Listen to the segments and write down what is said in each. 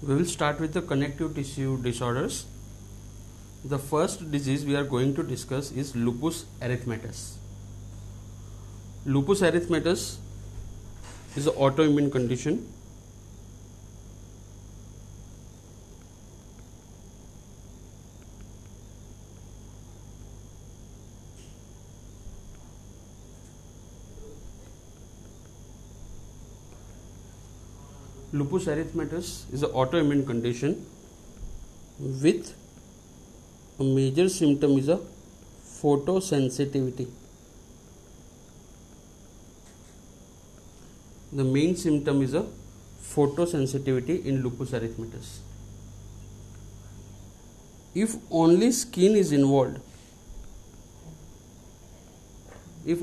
We will start with the connective tissue disorders. The first disease we are going to discuss is lupus erythematosus. Lupus erythematosus is an autoimmune condition. Lupus erythematosus is an autoimmune condition with a major symptom is a photosensitivity. The main symptom is a photosensitivity in lupus erythematosus. If only skin is involved, it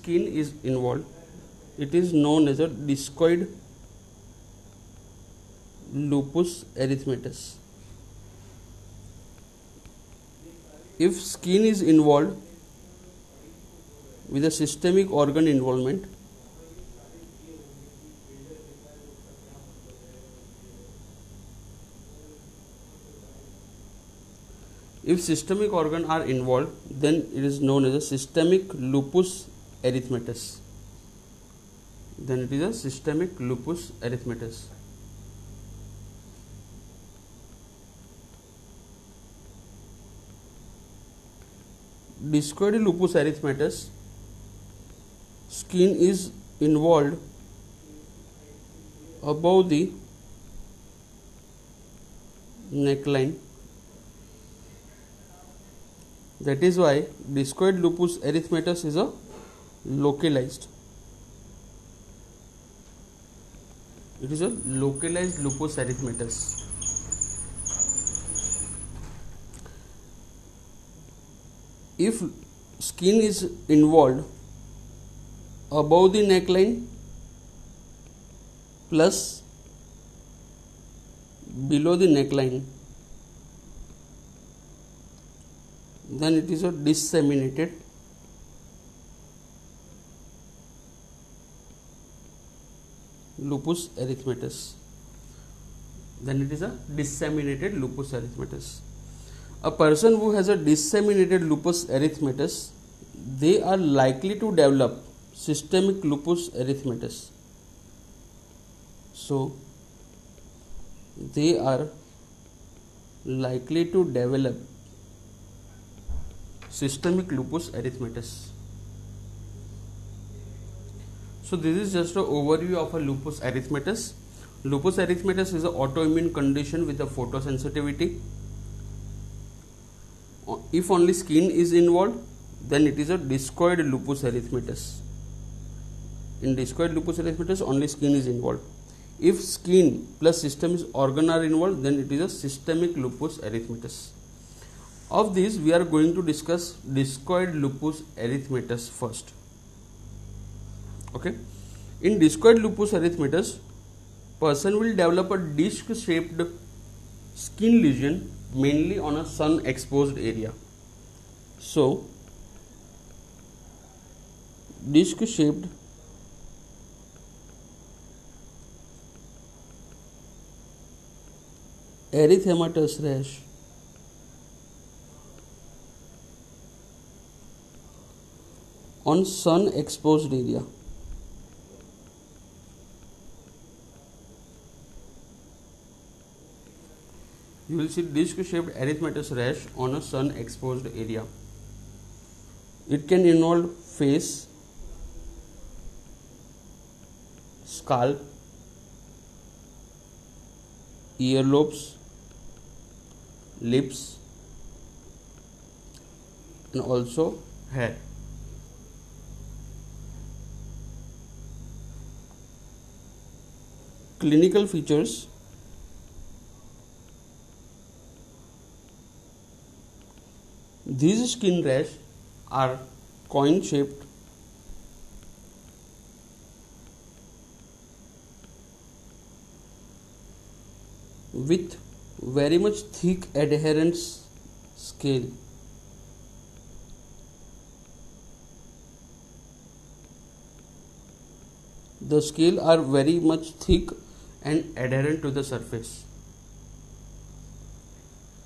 is known as a discoid lupus erythematosus. If skin is involved with a systemic organ involvement, if systemic organ are involved, then it is known as a systemic lupus erythematosus. Then it is a systemic lupus erythematosus. Discoid lupus erythematosus, skin is involved above the neckline. That is why discoid lupus erythematosus is a localized. It is a localized lupus erythematosus. If skin is involved above the neckline plus below the neckline, then it is a disseminated lupus erythematosus. A person who has a disseminated lupus erythematosus, they are likely to develop systemic lupus erythematosus. So, they are likely to develop systemic lupus erythematosus. So, this is just an overview of a lupus erythematosus. Lupus erythematosus is an autoimmune condition with a photosensitivity. If only skin is involved, then it is a discoid lupus erythematosus. In discoid lupus erythematosus, only skin is involved. If skin plus systemic organ are involved, then it is a systemic lupus erythematosus. Of these, we are going to discuss discoid lupus erythematosus first. Okay. In discoid lupus erythematosus, person will develop a disc-shaped skin lesion mainly on a sun exposed area. So, disc shaped erythematous rash on sun exposed area. You will see disc-shaped erythematous rash on a sun-exposed area. It can involve face, scalp, earlobes, lips, and also hair. Clinical features: these skin rash are coin shaped, with very much thick adherence scale. The scale are very much thick and adherent to the surface.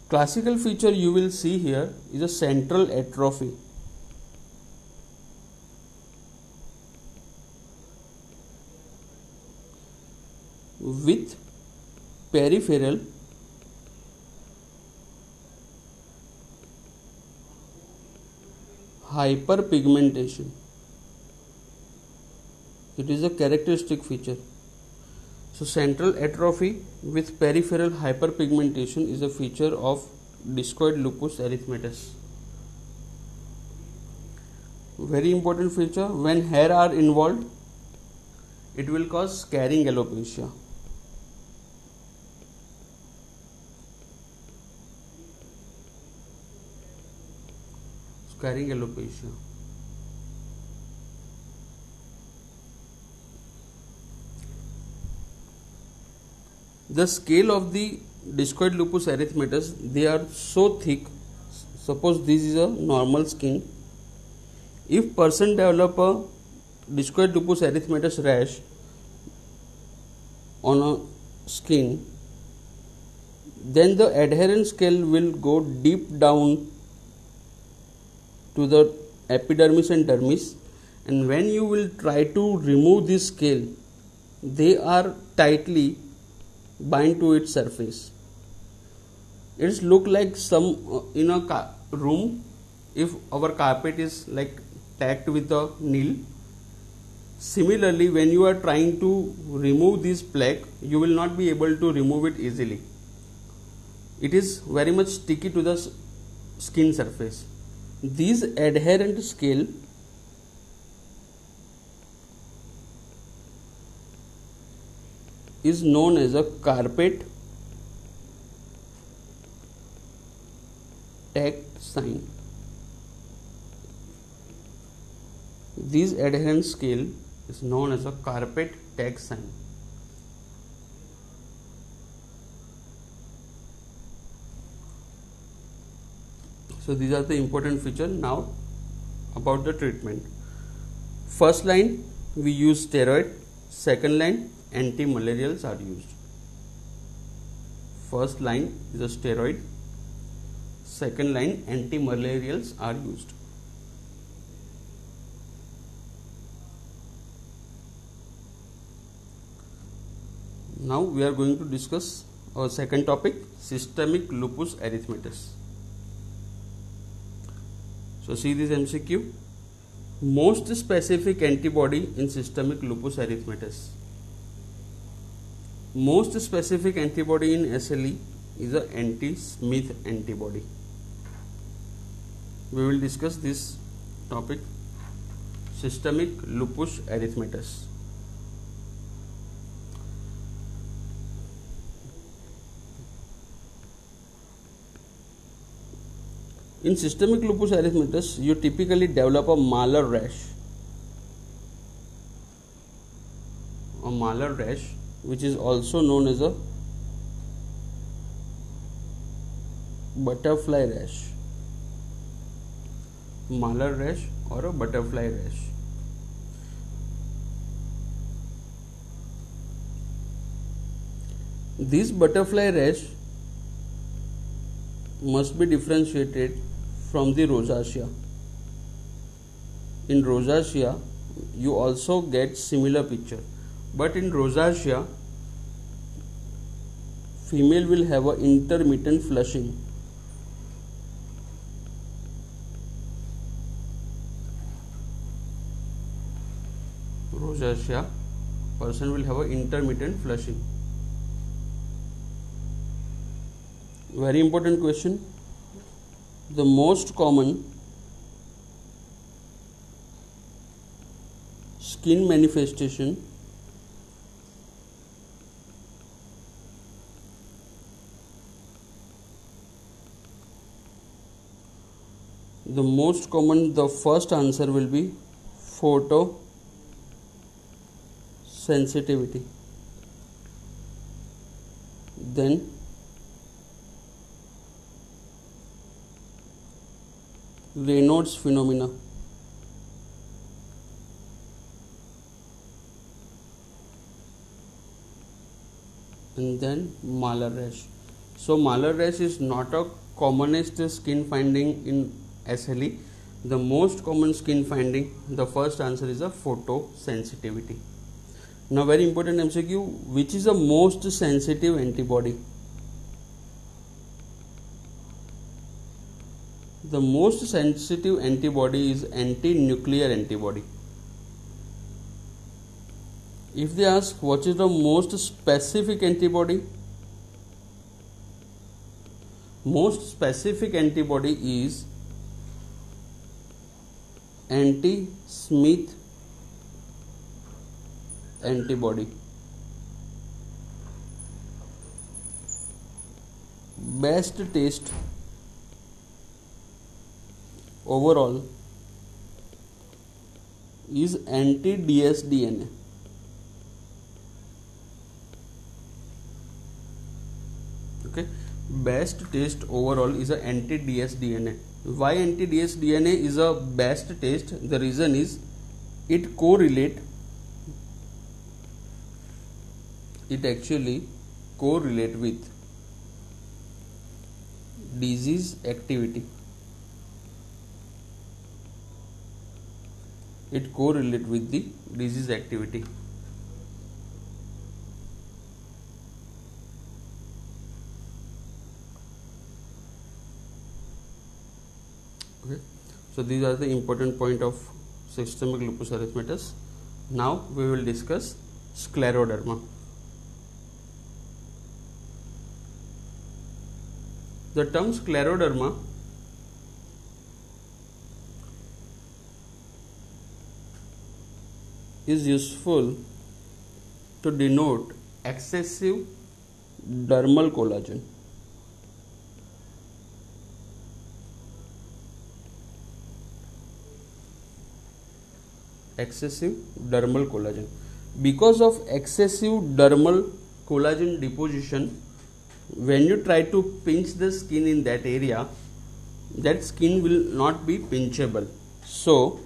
Classical feature you will see here is a central atrophy. With peripheral hyperpigmentation. It is a characteristic feature. So central atrophy with peripheral hyperpigmentation is a feature of discoid lupus erythematosus. Very important feature. When hair are involved, it will cause scarring alopecia. Scarring alopecia. The scale of the discoid lupus erythematosus, they are so thick. Suppose this is a normal skin. If person develop a discoid lupus erythematosus rash on a skin, then the adherent scale will go deep down to the epidermis and dermis, and when you will try to remove this scale, they are tightly bind to its surface. It's look like some in a room, if our carpet is like tacked with a nail. Similarly, when you are trying to remove this plaque, you will not be able to remove it easily. It is very much sticky to the skin surface. This adherent scale is known as a carpet tagged sign. This adherent scale is known as a carpet tag sign. So these are the important features. Now about the treatment. First line we use steroid. Second line anti-malarials are used. First line is a steroid. Second line anti-malarials are used. Now we are going to discuss our second topic, systemic lupus erythematosus. So see this MCQ. Most specific antibody in systemic lupus erythematosus. Most specific antibody in SLE is a anti-Smith antibody. We will discuss this topic, systemic lupus erythematosus. In systemic lupus erythematosus, you typically develop a malar rash. A malar rash, which is also known as a butterfly rash. Malar rash or a butterfly rash. This butterfly rash must be differentiated from the rosacea. In rosacea, you also get similar picture, but in rosacea, female will have an intermittent flushing. Rosacea, person will have an intermittent flushing. Very important question. The most common skin manifestation the first answer will be photosensitivity. Then Raynaud's phenomena. And then malar rash. So malar rash is not a commonest skin finding in SLE? The most common skin finding, the first answer is a photosensitivity. Now very important MCQ, which is the most sensitive antibody? The most sensitive antibody is anti-nuclear antibody. If they ask what is the most specific antibody, most specific antibody is anti-Smith antibody. Best test overall is anti-dsDNA. Okay, best test overall is a anti-dsDNA. Why anti-dsDNA is a best test? The reason is it actually correlate with disease activity. It correlate with the disease activity. Okay, so these are the important point of systemic lupus erythematosus. Now we will discuss scleroderma. The term scleroderma is useful to denote excessive dermal collagen. Excessive dermal collagen. Because of excessive dermal collagen deposition, when you try to pinch the skin in that area, that skin will not be pinchable. So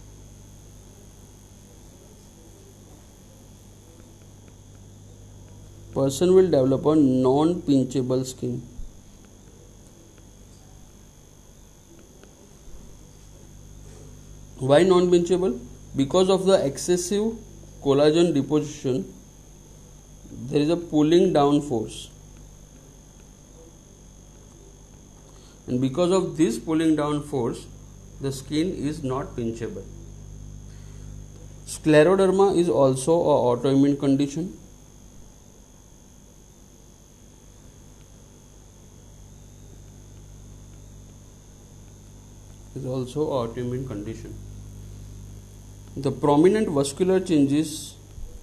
person will develop a non-pinchable skin. Why non-pinchable? Because of the excessive collagen deposition, there is a pulling down force, and because of this pulling down force, the skin is not pinchable. Scleroderma is also an autoimmune condition. Is also an autoimmune condition. The prominent vascular changes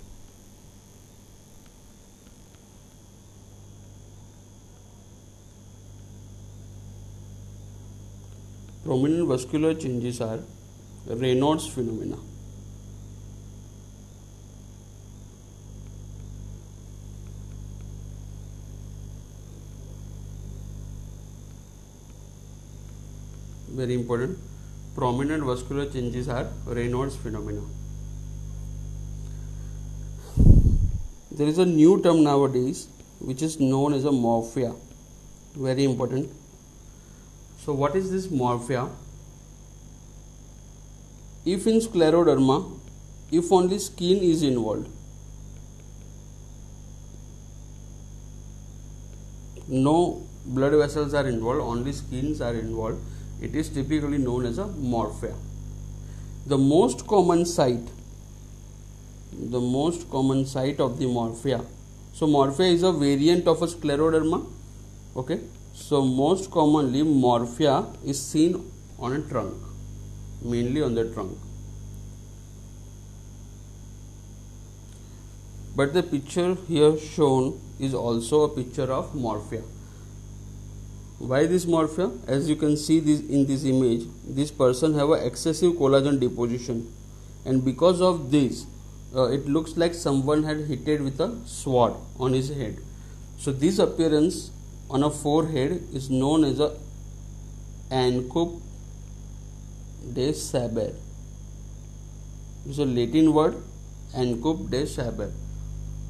are Raynaud's phenomena. Very important. Prominent vascular changes are Raynaud's phenomena. There is a new term nowadays which is known as a morphia. Very important. So what is this morphia? If in scleroderma, if only skin is involved, no blood vessels are involved, only skins are involved, it is typically known as a morphia. The most common site of the morphia. So morphia is a variant of a scleroderma. Okay, so most commonly morphia is seen on a trunk, mainly on the trunk. But the picture here shown is also a picture of morphia. Why this morphia? As you can see this in this image, this person have a excessive collagen deposition, and because of this it looks like someone had hit it with a sword on his head. So this appearance on a forehead is known as a An-coup de sabre. It's a Latin word, An-coup de sabre.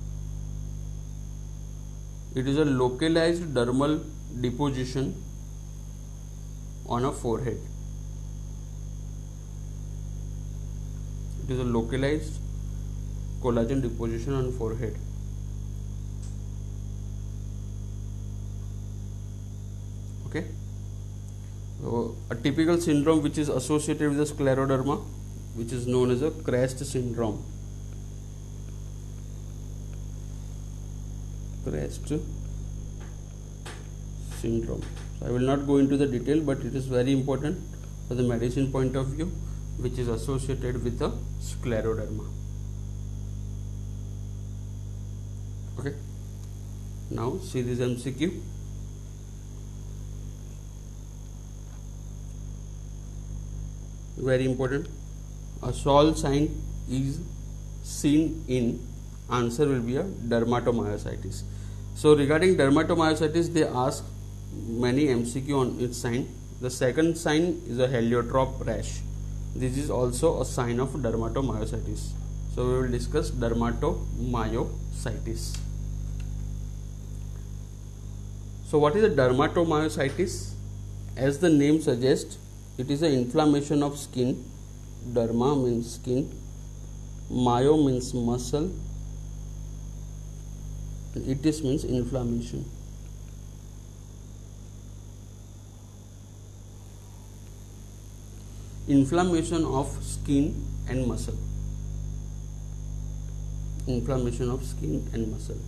It is a localized dermal deposition on a forehead. It is a localized collagen deposition on forehead. Okay. So a typical syndrome which is associated with the scleroderma, which is known as a CREST syndrome. CREST syndrome. So I will not go into the detail, but it is very important for the medicine point of view, which is associated with the scleroderma. Okay. Now see this MCQ. Very important. A Scholl sign is seen in, answer will be a dermatomyositis. So regarding dermatomyositis, they ask many MCQ on its sign. The second sign is a heliotrope rash. This is also a sign of dermatomyositis. So we will discuss dermatomyositis. So what is a dermatomyositis? As the name suggests, it is an inflammation of skin. Derma means skin, myo means muscle, and itis means inflammation. Inflammation of skin and muscle. Inflammation of skin and muscle.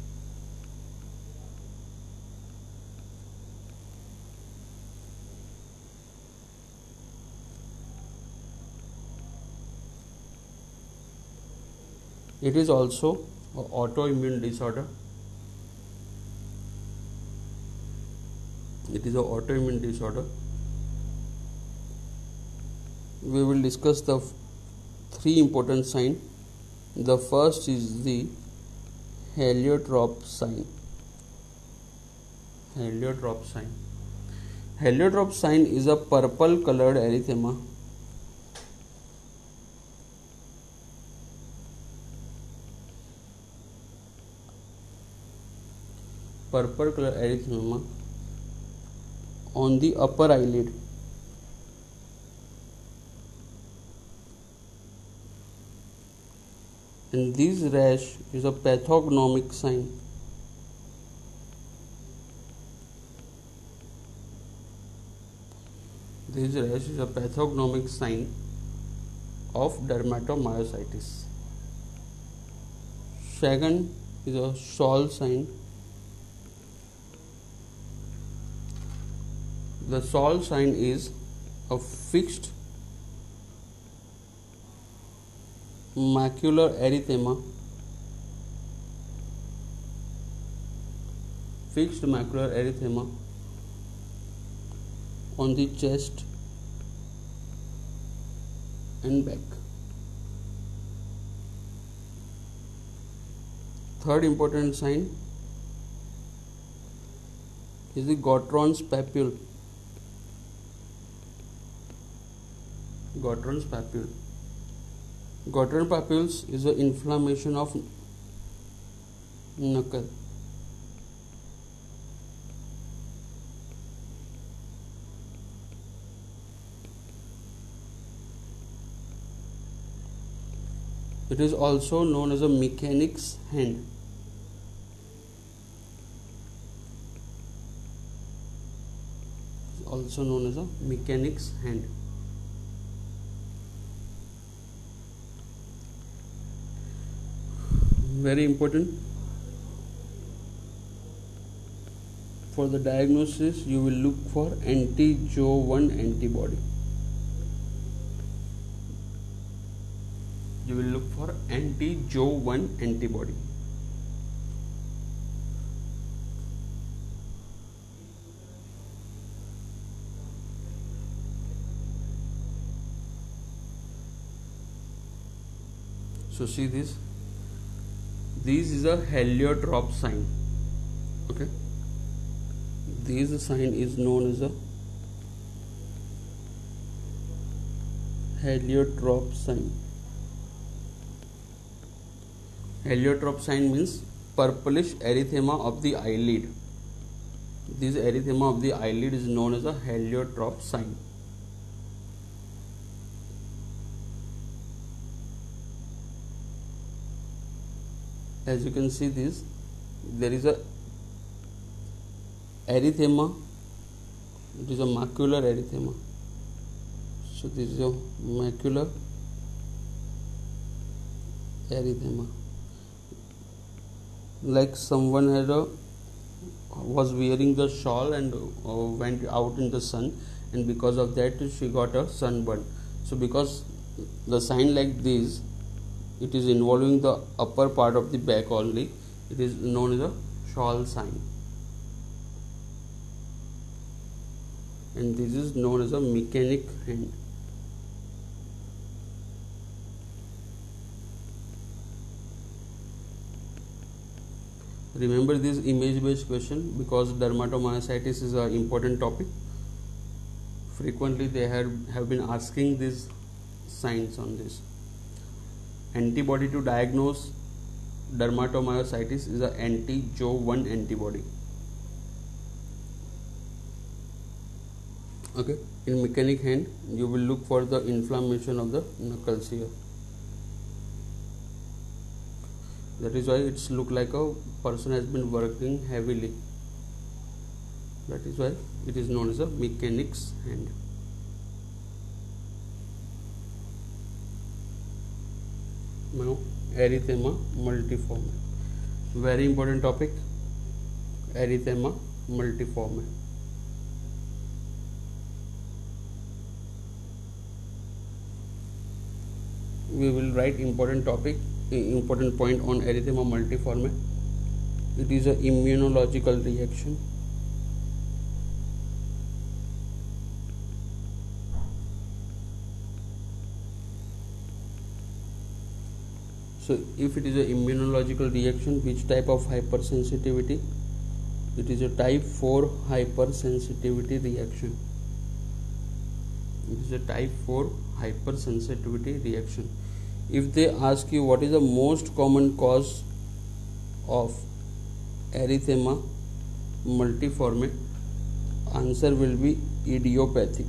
It is also an autoimmune disorder. It is an autoimmune disorder. We will discuss the three important signs. The first is the heliotrope sign. Heliotrope sign. Heliotrope sign is a purple colored erythema. Purple color erythema on the upper eyelid. And this rash is a pathognomic sign. This rash is a pathognomic sign of dermatomyositis. Second is a Scholl sign. The Scholl sign is a fixed macular erythema. Fixed macular erythema on the chest and back. Third important sign is the Gottron's papule. Gottron's papule. Gottron papules is an inflammation of knuckle. It is also known as a mechanic's hand. Also known as a mechanic's hand. Very important. For the diagnosis, you will look for anti-Jo1 antibody. You will look for anti-Jo1 antibody. So see this. This is a heliotrope sign. Okay. This sign is known as a heliotrope sign. Heliotrope sign means purplish erythema of the eyelid. This erythema of the eyelid is known as a heliotrope sign. As you can see, there is a erythema. It is a macular erythema. So this is a macular erythema. Like someone was wearing the shawl and went out in the sun, and because of that she got a sunburn. So because the sign like this, it is involving the upper part of the back only, it is known as a shawl sign, and this is known as a mechanic hand. Remember this image based question because dermatomyositis is an important topic. Frequently they have been asking these signs on this. Antibody to diagnose dermatomyositis is a anti-Jo1 antibody. Okay, in mechanic hand you will look for the inflammation of the knuckles here. That is why it's look like a person has been working heavily. That is why it is known as a mechanic's hand. Now erythema multiforme, very important topic. Erythema multiforme. We will write important point on erythema multiforme. It is an immunological reaction. So if it is an immunological reaction, which type of hypersensitivity? It is a type 4 hypersensitivity reaction. It is a type 4 hypersensitivity reaction. If they ask you what is the most common cause of erythema multiforme, answer will be idiopathic.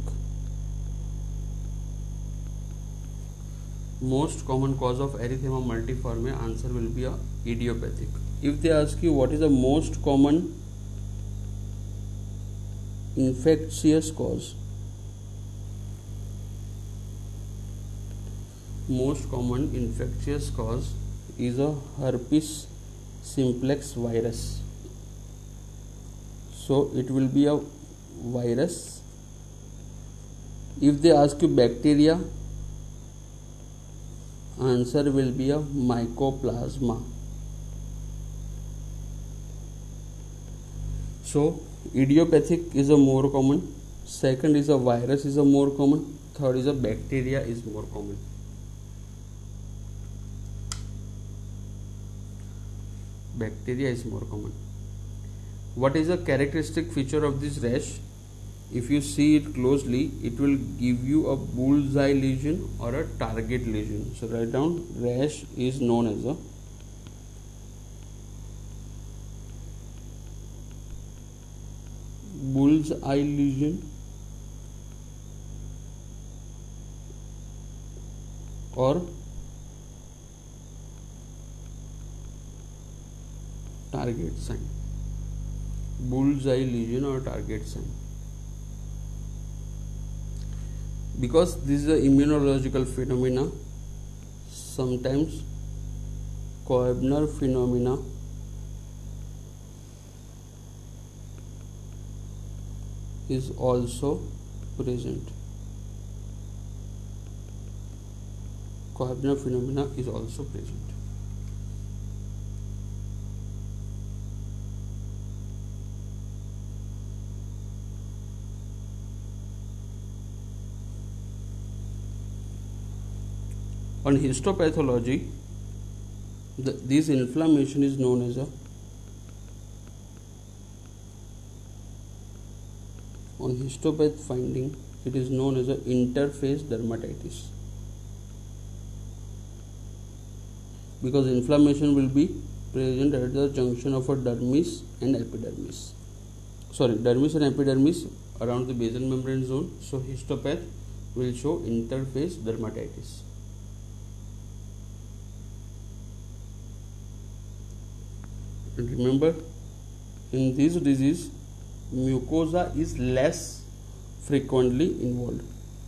Most common cause of erythema multiforme, answer will be idiopathic. If they ask you what is the most common infectious cause, most common infectious cause is a herpes simplex virus. So it will be a virus. If they ask you bacteria, answer will be a mycoplasma. So idiopathic is a more common, second is a virus is a more common, third is a bacteria is more common. Bacteria is more common. What is a characteristic feature of this rash? If you see it closely, it will give you a bullseye lesion or a target lesion. So write down, rash is known as a bullseye lesion or target sign. Bullseye lesion or target sign. Because this is an immunological phenomena, sometimes Koebner phenomena is also present. Koebner phenomena is also present. On histopathology, this inflammation is known as on histopath finding, it is known as interface dermatitis, because inflammation will be present at the junction of a dermis and epidermis. dermis and epidermis around the basal membrane zone. So histopath will show interface dermatitis. And remember, in this disease, mucosa is less frequently involved.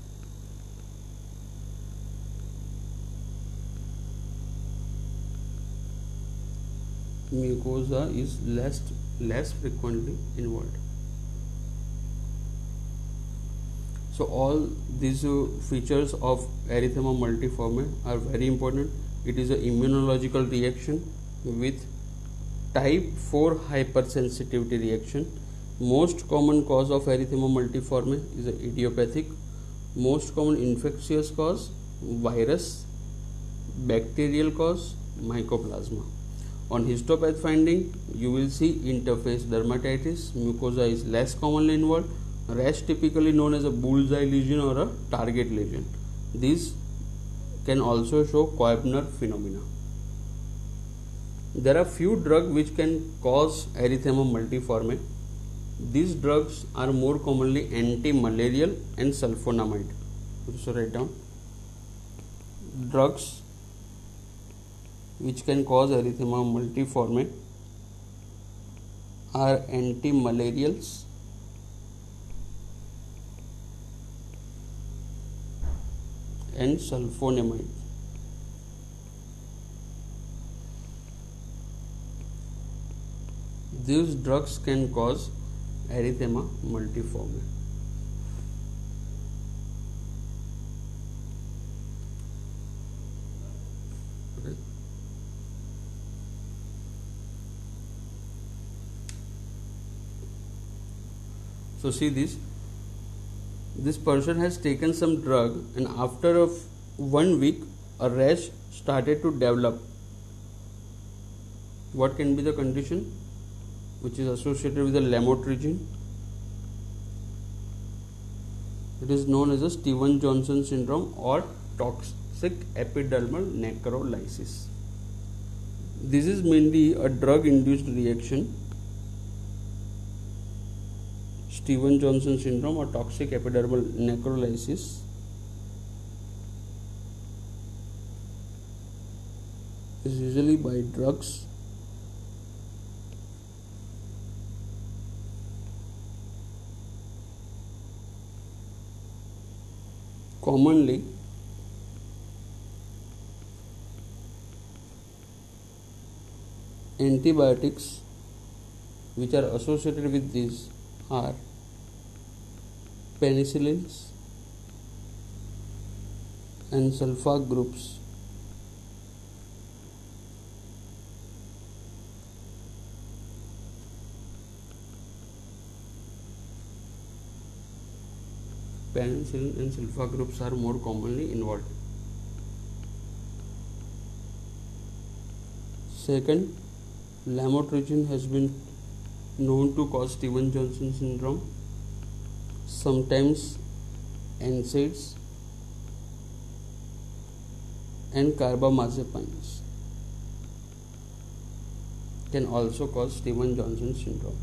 Mucosa is less frequently involved. So all these features of erythema multiforme are very important. It is an immunological reaction with type 4 hypersensitivity reaction. Most common cause of erythema multiforme is idiopathic. Most common infectious cause virus, bacterial cause mycoplasma. On histopath finding, you will see interface dermatitis. Mucosa is less commonly involved. Rash typically known as a bullseye lesion or a target lesion. These can also show Koebner phenomena. There are few drugs which can cause erythema multiforme. These drugs are more commonly anti-malarial and sulfonamide. So write down drugs which can cause erythema multiforme are anti-malarials and sulfonamide. These drugs can cause erythema multiforme. Okay. So see this person has taken some drug, and after 1 week a rash started to develop. What can be the condition which is associated with the lamotrigine? It is known as a Stevens-Johnson syndrome or toxic epidermal necrolysis. This is mainly a drug-induced reaction. Stevens-Johnson syndrome or toxic epidermal necrolysis is usually by drugs. Commonly antibiotics which are associated with these are penicillins and sulfa groups. Penicillin and sulfa groups are more commonly involved. Second, lamotrigine has been known to cause Stevens-Johnson syndrome, sometimes NSAIDs and carbamazepines can also cause Stevens-Johnson syndrome.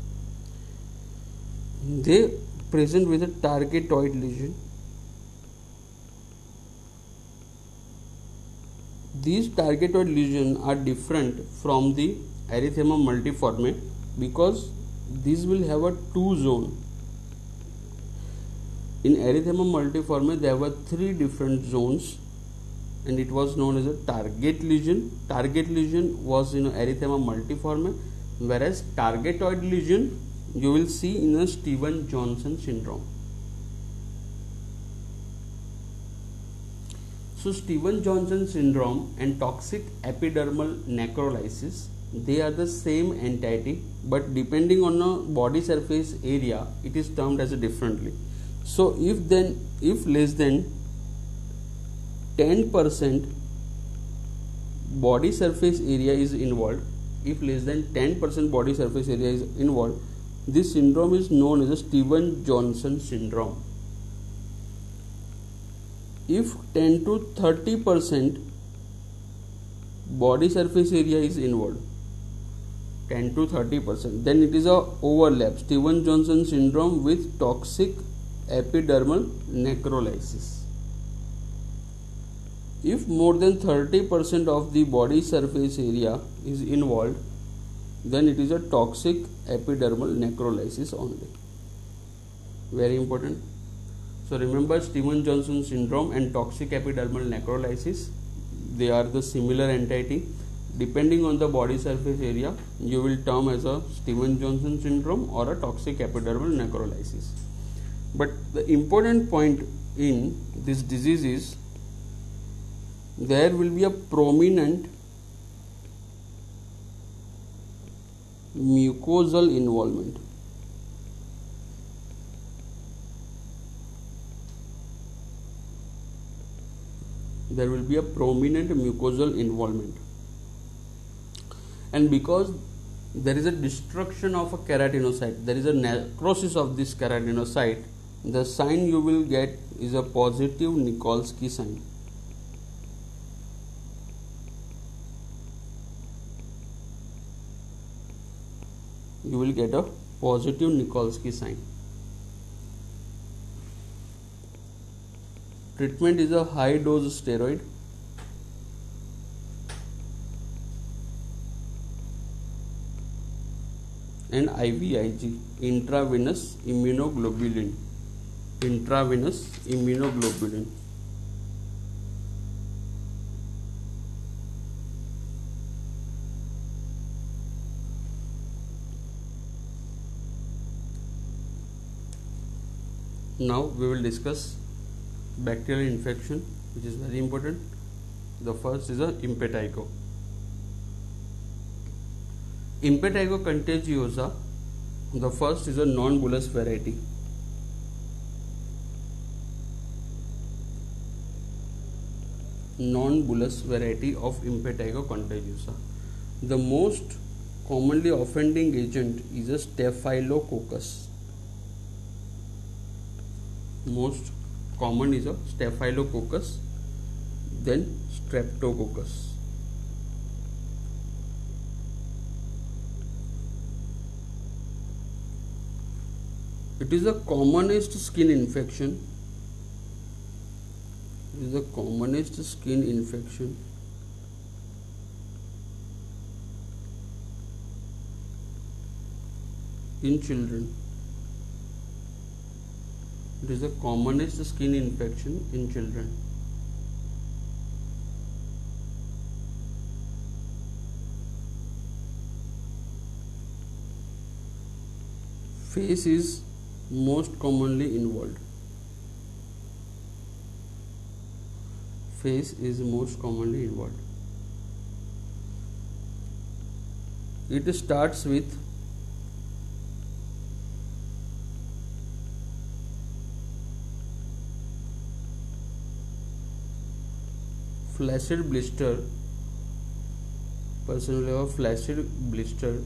They present with a targetoid lesion. These targetoid lesions are different from the erythema multiforme because these will have a two zone. In erythema multiforme there were three different zones and it was known as a target lesion. Target lesion was in erythema multiforme, whereas targetoid lesion you will see in a Stevens-Johnson syndrome. So Stevens-Johnson syndrome and toxic epidermal necrolysis, they are the same entity, but depending on the body surface area it is termed as a differently. So if less than 10% body surface area is involved, if less than 10% body surface area is involved, this syndrome is known as a Stevens-Johnson syndrome. If 10 to 30% body surface area is involved, 10 to 30%. Then it is a overlap, Stevens-Johnson syndrome with toxic epidermal necrolysis. If more than 30% of the body surface area is involved, then it is a toxic epidermal necrolysis only. Very important. So remember, Stevens-Johnson syndrome and toxic epidermal necrolysis, they are the similar entity. Depending on the body surface area, you will term as a Stevens-Johnson syndrome or a toxic epidermal necrolysis. But the important point in this disease is there will be a prominent mucosal involvement. There will be a prominent mucosal involvement. And because there is a destruction of a keratinocyte, there is a necrosis of this keratinocyte, the sign you will get is a positive Nikolsky sign. You will get a positive Nikolsky sign. Treatment is a high dose steroid. And IVIG, intravenous immunoglobulin. Intravenous immunoglobulin. Now we will discuss bacterial infection, which is very important. The first is a impetigo. Impetigo contagiosa, the first is a non-bullous variety. Non-bullous variety of Impetigo contagiosa. The most commonly offending agent is a Staphylococcus. Most common is a Staphylococcus, then Streptococcus. It is the commonest skin infection. It is the commonest skin infection in children. It is the commonest skin infection in children. Face is most commonly involved. Face is most commonly involved. It starts with flaccid blister. Person will have a flaccid blister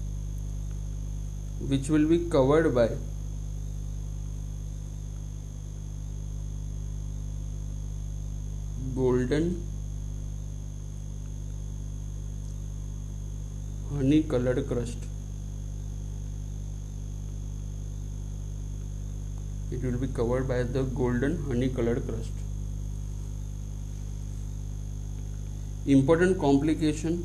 which will be covered by golden honey colored crust. It will be covered by the golden honey colored crust. Important complication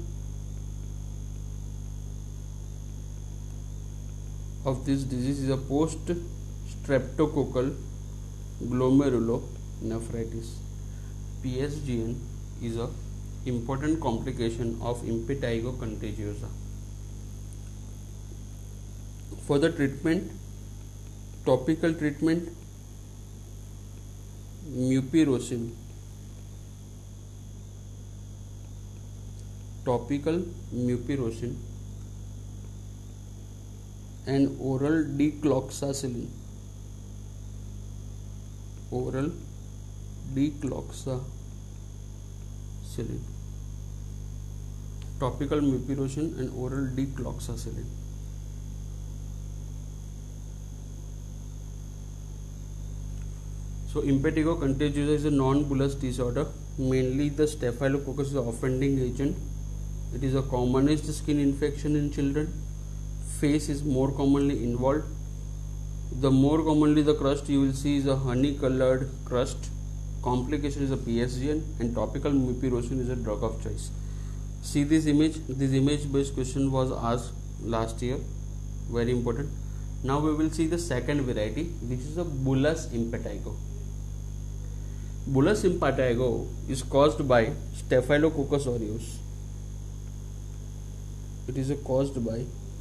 of this disease is a post-streptococcal glomerulonephritis. PSGN is a important complication of Impetigo contagiosa. For the treatment, topical treatment, mupirocin. Topical mupirocin and oral decloxacillin. Oral decloxacillin. Topical mupirocin and oral decloxacillin. So Impetigo contagiosa is a non-bullous disorder. Mainly the Staphylococcus is the offending agent. It is a commonest skin infection in children. Face is more commonly involved. The more commonly the crust you will see is a honey colored crust. Complication is a PSGN, and topical mupirocin is a drug of choice. See this image. This image based question was asked last year. Very important. Now we will see the second variety, which is a bullous impetigo. Bullous impetigo is caused by Staphylococcus aureus. It is caused by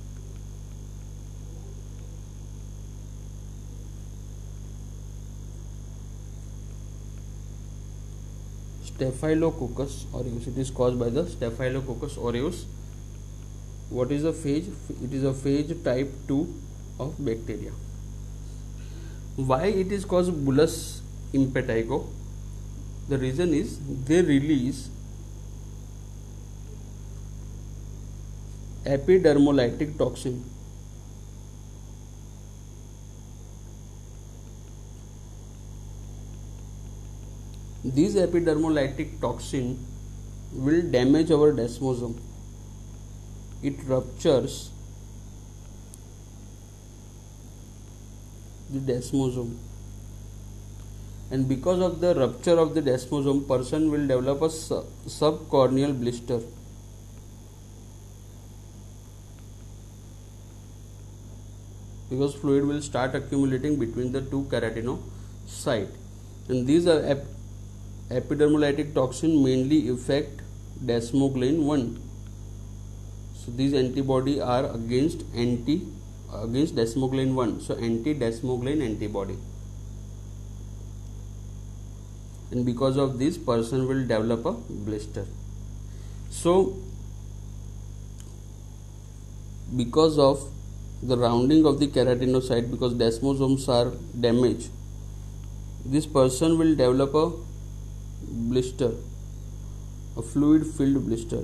Staphylococcus aureus. It is caused by the Staphylococcus aureus. What is the phage? It is a phage type 2 of bacteria. Why it is called bullous impetigo? The reason is they release epidermolytic toxin. These epidermolytic toxin will damage our desmosome. It ruptures the desmosome, and because of the rupture of the desmosome, person will develop a subcorneal blister. Because fluid will start accumulating between the two keratinocytes, and these are epidermolytic toxin mainly affect desmoglein 1. So these antibody are against desmoglein 1. So anti-desmoglein antibody, and because of this, person will develop a blister. So because of the rounding of the keratinocyte, because desmosomes are damaged, this person will develop a blister, a fluid filled blister.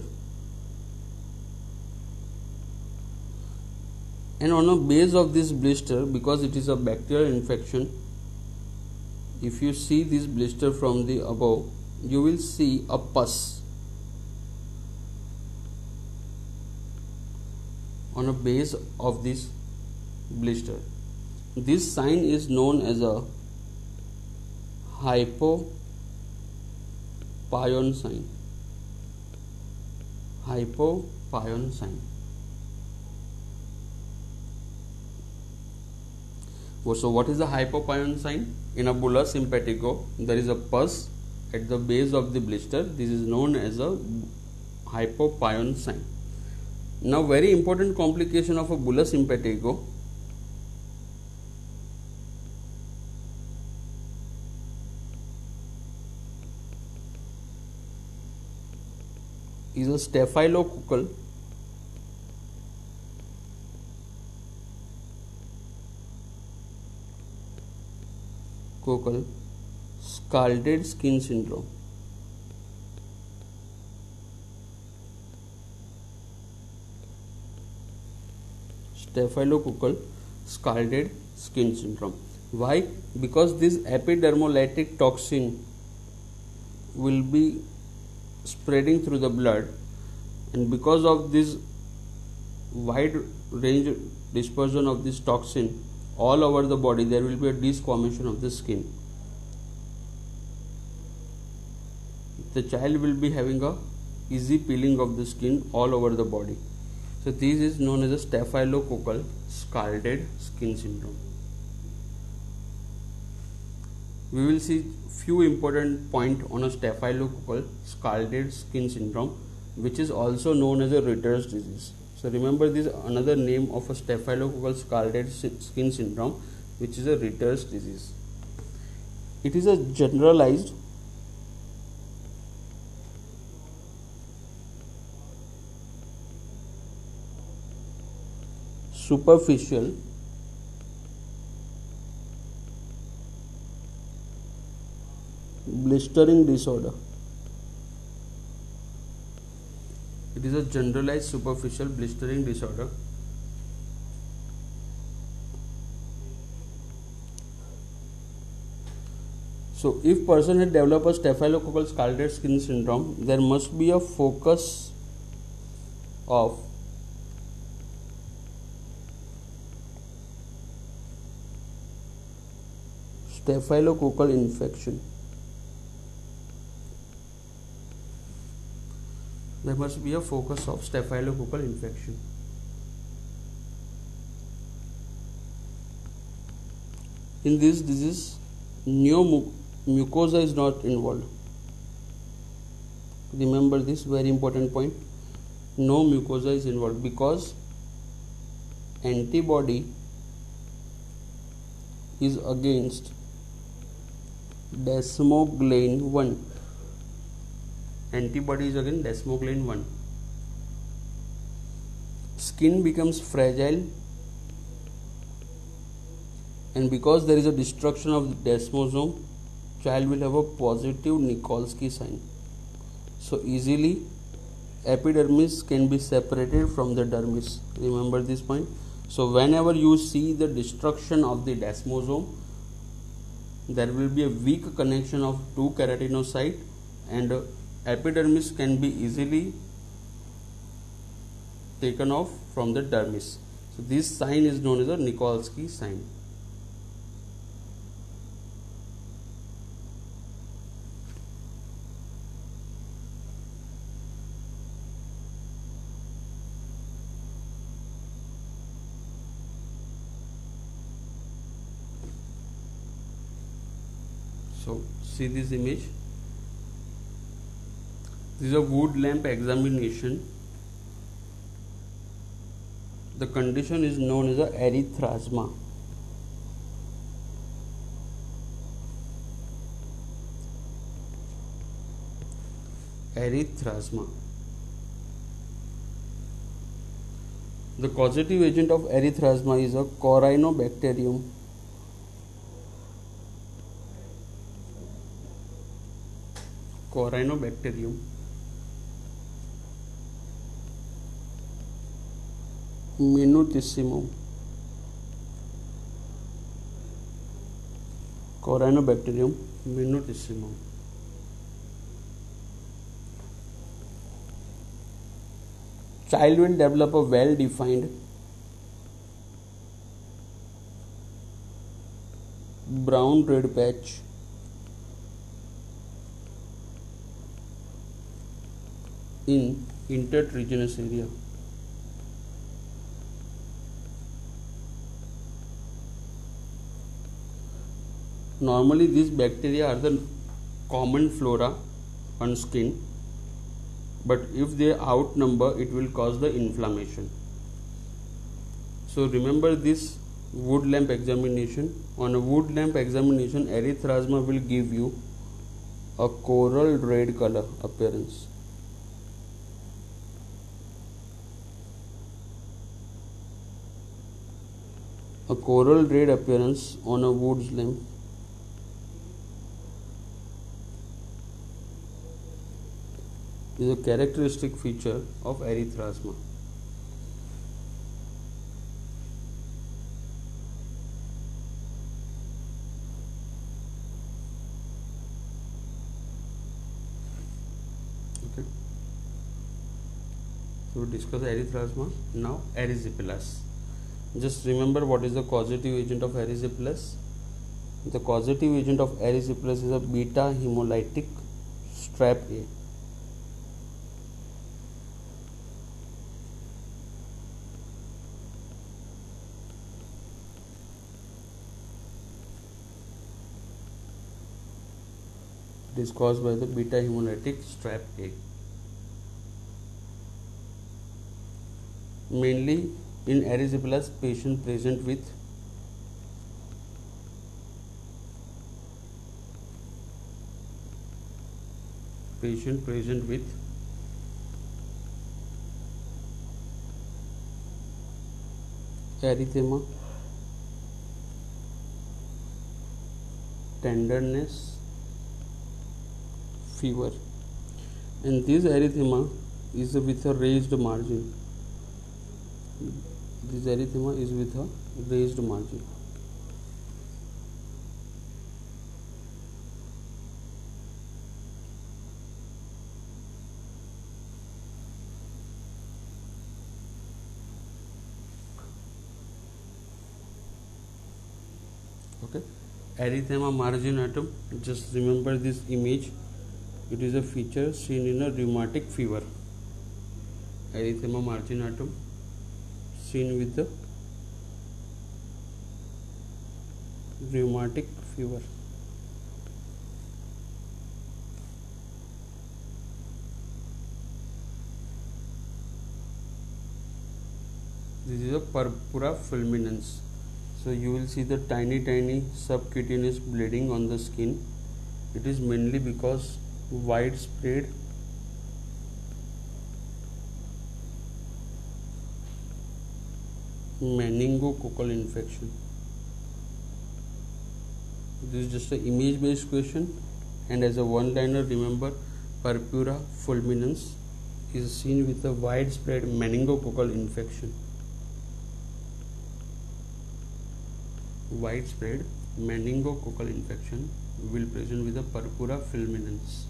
And on the base of this blister, because it is a bacterial infection, if you see this blister from the above, you will see a pus on a base of this blister. This sign is known as a hypopion sign. Hypopion sign. So what is the hypopion sign? In a bullous impetigo, there is a pus at the base of the blister. This is known as a hypopion sign. Now, very important complication of a bullous impetigo is a staphylococcal scalded skin syndrome. Staphylococcal scalded skin syndrome. Why? Because this epidermolytic toxin will be spreading through the blood, and because of this wide range dispersion of this toxin all over the body, there will be a desquamation of the skin. The child will be having a easy peeling of the skin all over the body. So this is known as a staphylococcal scalded skin syndrome. We will see few important points on a staphylococcal scalded skin syndrome, which is also known as a Ritter's disease. So remember, this is another name of a staphylococcal scalded skin syndrome, which is a Ritter's disease. It is a generalized superficial blistering disorder. It is a generalized superficial blistering disorder. So if person had developed a staphylococcal scalded skin syndrome, there must be a focus of staphylococcal infection. There must be a focus of staphylococcal infection. In this disease, mucosa is not involved. Remember this very important point. No mucosa is involved because antibody is against desmoglein 1. Antibody is against desmoglein 1. Skin becomes fragile, and because there is a destruction of the desmosome, child will have a positive Nikolsky sign. So easily epidermis can be separated from the dermis. Remember this point. So whenever you see the destruction of the desmosome, there will be a weak connection of two keratinocytes, and epidermis can be easily taken off from the dermis. So this sign is known as a Nikolsky sign. So see this image. This is a wood lamp examination. The condition is known as a erythrasma. Erythrasma. The causative agent of erythrasma is a Corynebacterium. Corynebacterium minutissimum. Corynebacterium minutissimum. Child will develop a well-defined brown red patch in intertriginous area. Normally these bacteria are the common flora on skin, but if they outnumber, it will cause the inflammation. So remember this wood lamp examination. On a wood lamp examination, erythrasma will give you a coral red color appearance. A coral red appearance on a wood lamp. Is a characteristic feature of erythrasma. Okay. So we discuss erythrasma. Now erysipelas. Just remember what is the causative agent of erysipelas. The causative agent of erysipelas is a beta hemolytic strap A. It is caused by the beta hemolytic strap A. Mainly in erysipelas, patient present with erythema, tenderness, fever, and this erythema is with a raised margin. This erythema is with a raised margin. Okay, erythema marginatum, just remember this image. It is a feature seen in a rheumatic fever. Erythema marginatum seen with the rheumatic fever. This is a purpura fulminans. So you will see the tiny subcutaneous bleeding on the skin. It is mainly because widespread meningococcal infection. This is just an image based question, and as a one liner, remember purpura fulminans is seen with a widespread meningococcal infection. Widespread meningococcal infection will present with a purpura fulminans.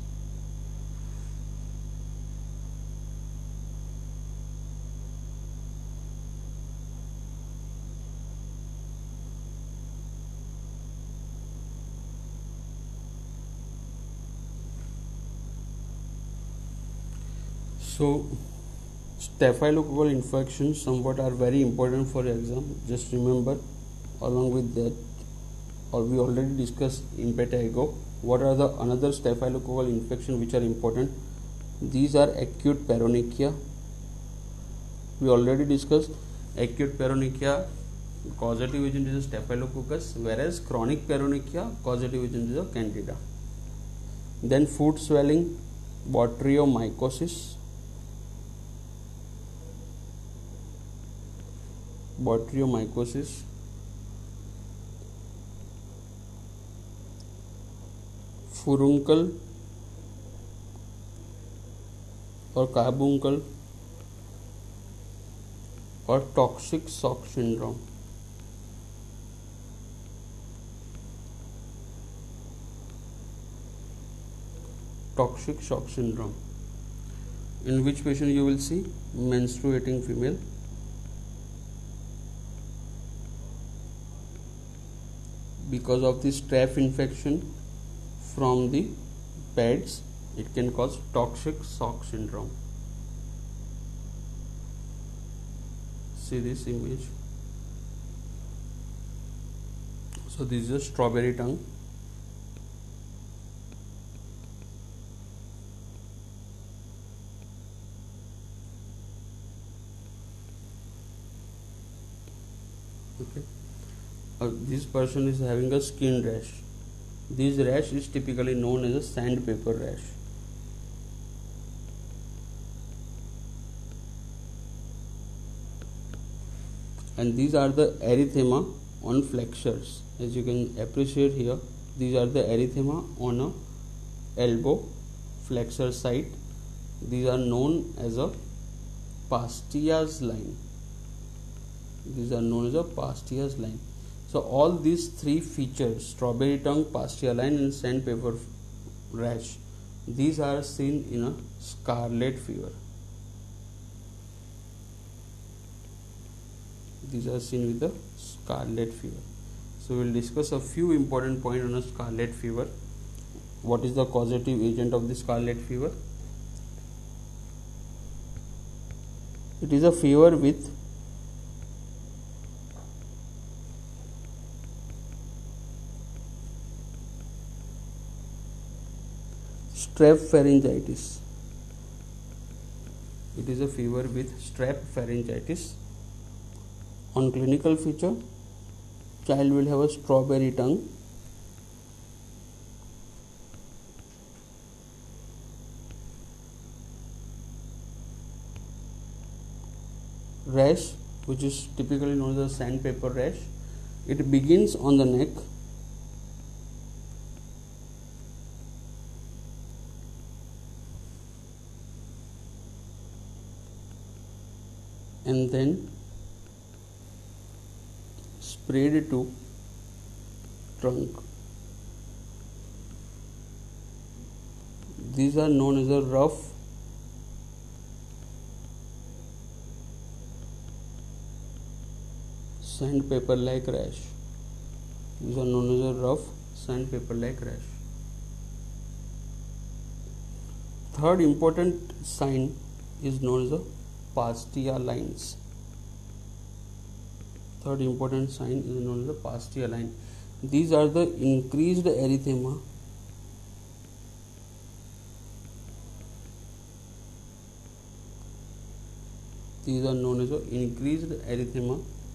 So staphylococcal infections somewhat are very important for exam. Just remember, along with that, or we already discussed impetigo. What are the another staphylococcal infection which are important? These are acute paronychia. We already discussed acute paronychia, causative agent is a staphylococcus, whereas chronic paronychia, causative agent is a candida. Then foot swelling, botryomycosis. Furuncle or carbuncle or toxic shock syndrome. Toxic shock syndrome, in which patient you will see menstruating female. Because of the staph infection from the pads, it can cause toxic shock syndrome. See this image. So this is a strawberry tongue. Okay. This person is having a skin rash. This rash is typically known as a sandpaper rash. And these are the erythema on flexures. As you can appreciate here, these are the erythema on a elbow flexor site. These are known as a Pastia's line. These are known as a Pastia's line. So all these three features, strawberry tongue, Pastia line and sandpaper rash, these are seen in a scarlet fever. These are seen with the scarlet fever. So we will discuss a few important points on a scarlet fever. What is the causative agent of the scarlet fever? It is a fever with strep pharyngitis. It is a fever with strep pharyngitis. On clinical feature, child will have a strawberry tongue, rash, which is typically known as a sandpaper rash. It begins on the neck and then spread to trunk. These are known as a rough sandpaper like rash. These are known as a rough sandpaper-like rash. Third important sign is known as a Pastia lines. Third important sign is known as the Pastia line. These are the increased erythema These are known as the increased erythema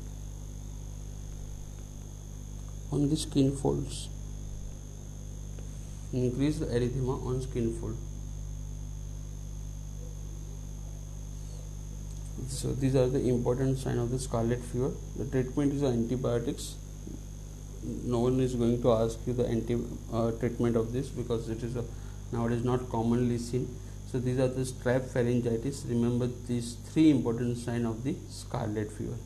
on the skin folds. Increased erythema on skin fold. So these are the important signs of the scarlet fever. The treatment is antibiotics. No one is going to ask you the treatment of this because it is nowadays not commonly seen. So these are the strep pharyngitis. Remember these three important signs of the scarlet fever.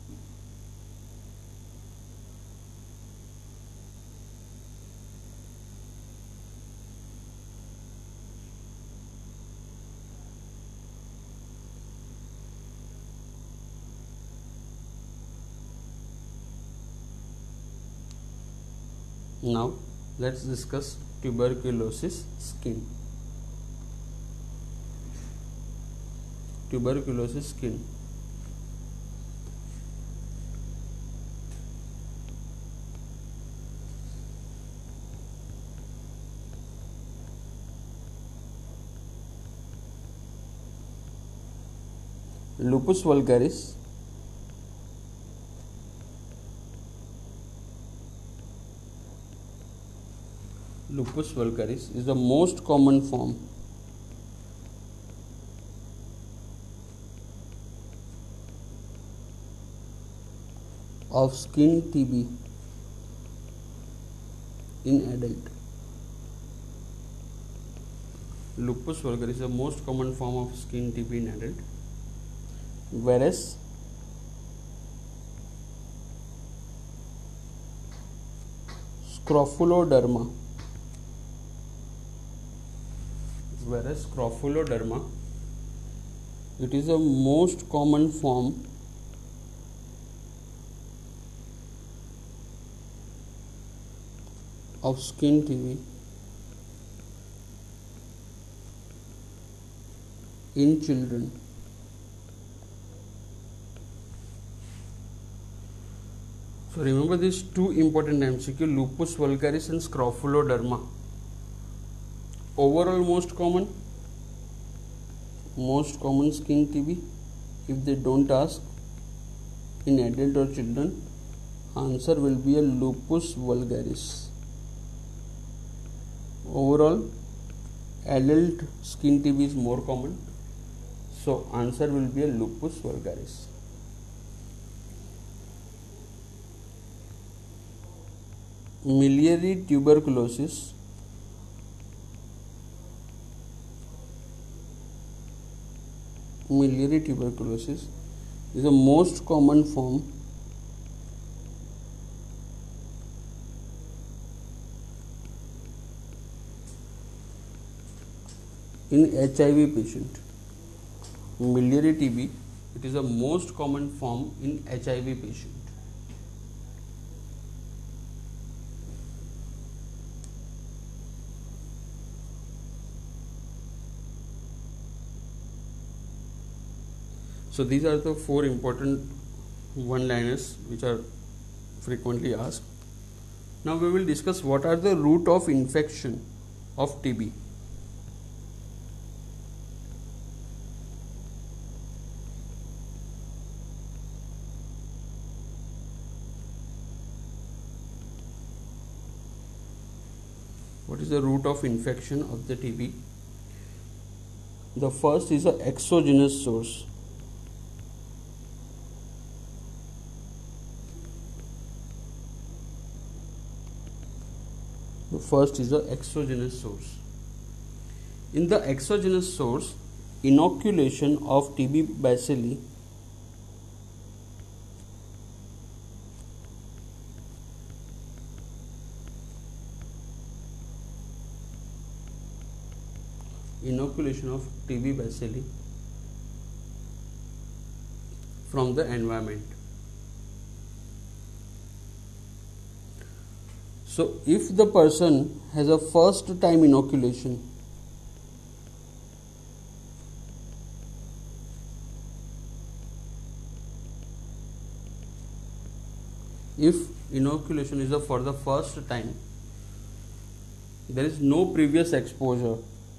Now let's discuss tuberculosis skin. Tuberculosis skin. Lupus vulgaris. Lupus vulgaris is the most common form of skin TB in adult. Lupus vulgaris is the most common form of skin TB in adult, whereas scrofuloderma it is the most common form of skin TB in children. So remember these two important MCQ, lupus vulgaris and scrofuloderma. Overall most common skin TB. If they don't ask in adult or children, answer will be a lupus vulgaris. Overall adult skin TB is more common, so answer will be a lupus vulgaris. Miliary tuberculosis is the most common form in HIV patient. Miliary TB, it is the most common form in HIV patient. So these are the four important one-liners which are frequently asked. Now we will discuss what are the route of infection of TB. What is the route of infection of the TB? The first is an exogenous source. The first is the exogenous source. In the exogenous source, inoculation of TB bacilli from the environment. So if the person has a first time inoculation, if inoculation is for the first time, there is no previous exposure,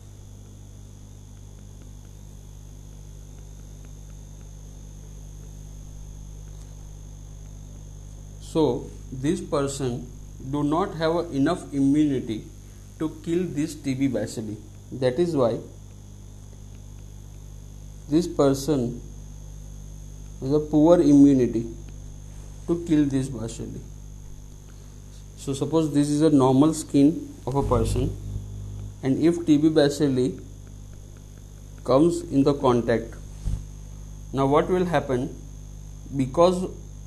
so this person do not have enough immunity to kill this TB bacilli. That is why this person has a poor immunity to kill this bacilli. So suppose this is a normal skin of a person, and if TB bacilli comes in the contact, now what will happen? Because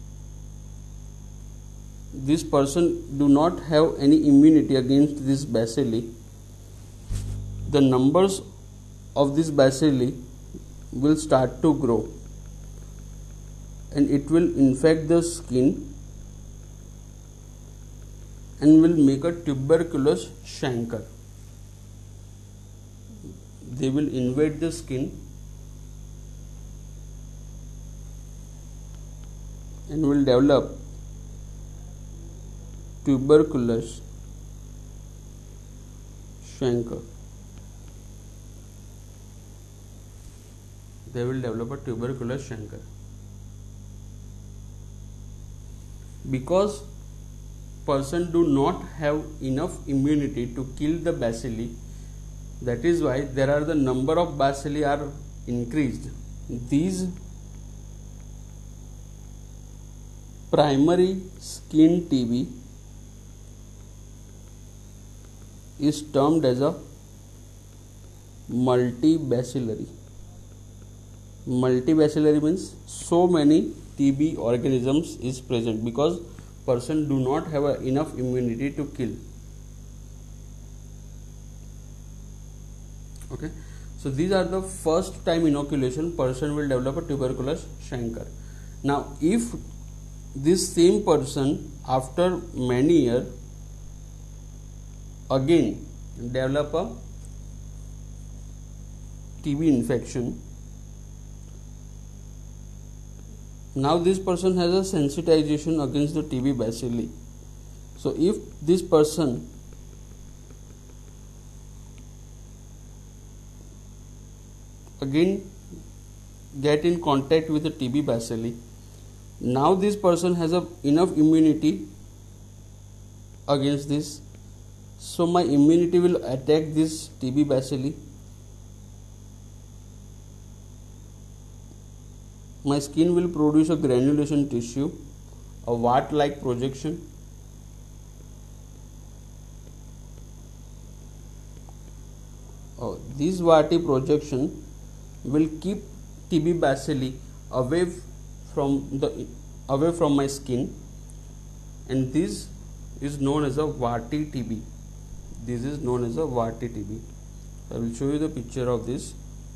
this person do not have any immunity against this bacilli, the numbers of this bacilli will start to grow, and it will infect the skin and will make a tuberculous chancre. They will invade the skin and will develop tuberculous chancre. They will develop a tuberculous chancre. Because person do not have enough immunity to kill the bacilli, that is why there are the number of bacilli are increased. These primary skin TB is termed as a multibacillary. Multibacillary means so many TB organisms is present, because person do not have enough immunity to kill. Okay, so these are the first time inoculation, person will develop a tuberculous chancre. Now if this same person after many years again develop a TB infection, now this person has a sensitization against the TB bacilli. So if this person again get in contact with the TB bacilli, now this person has enough immunity against this, so my immunity will attack this TB bacilli. My skin will produce a granulation tissue, a wart-like projection. This warty projection will keep TB bacilli away from my skin, and this is known as a warty TB. This is known as a warty TB. I will show you the picture of this.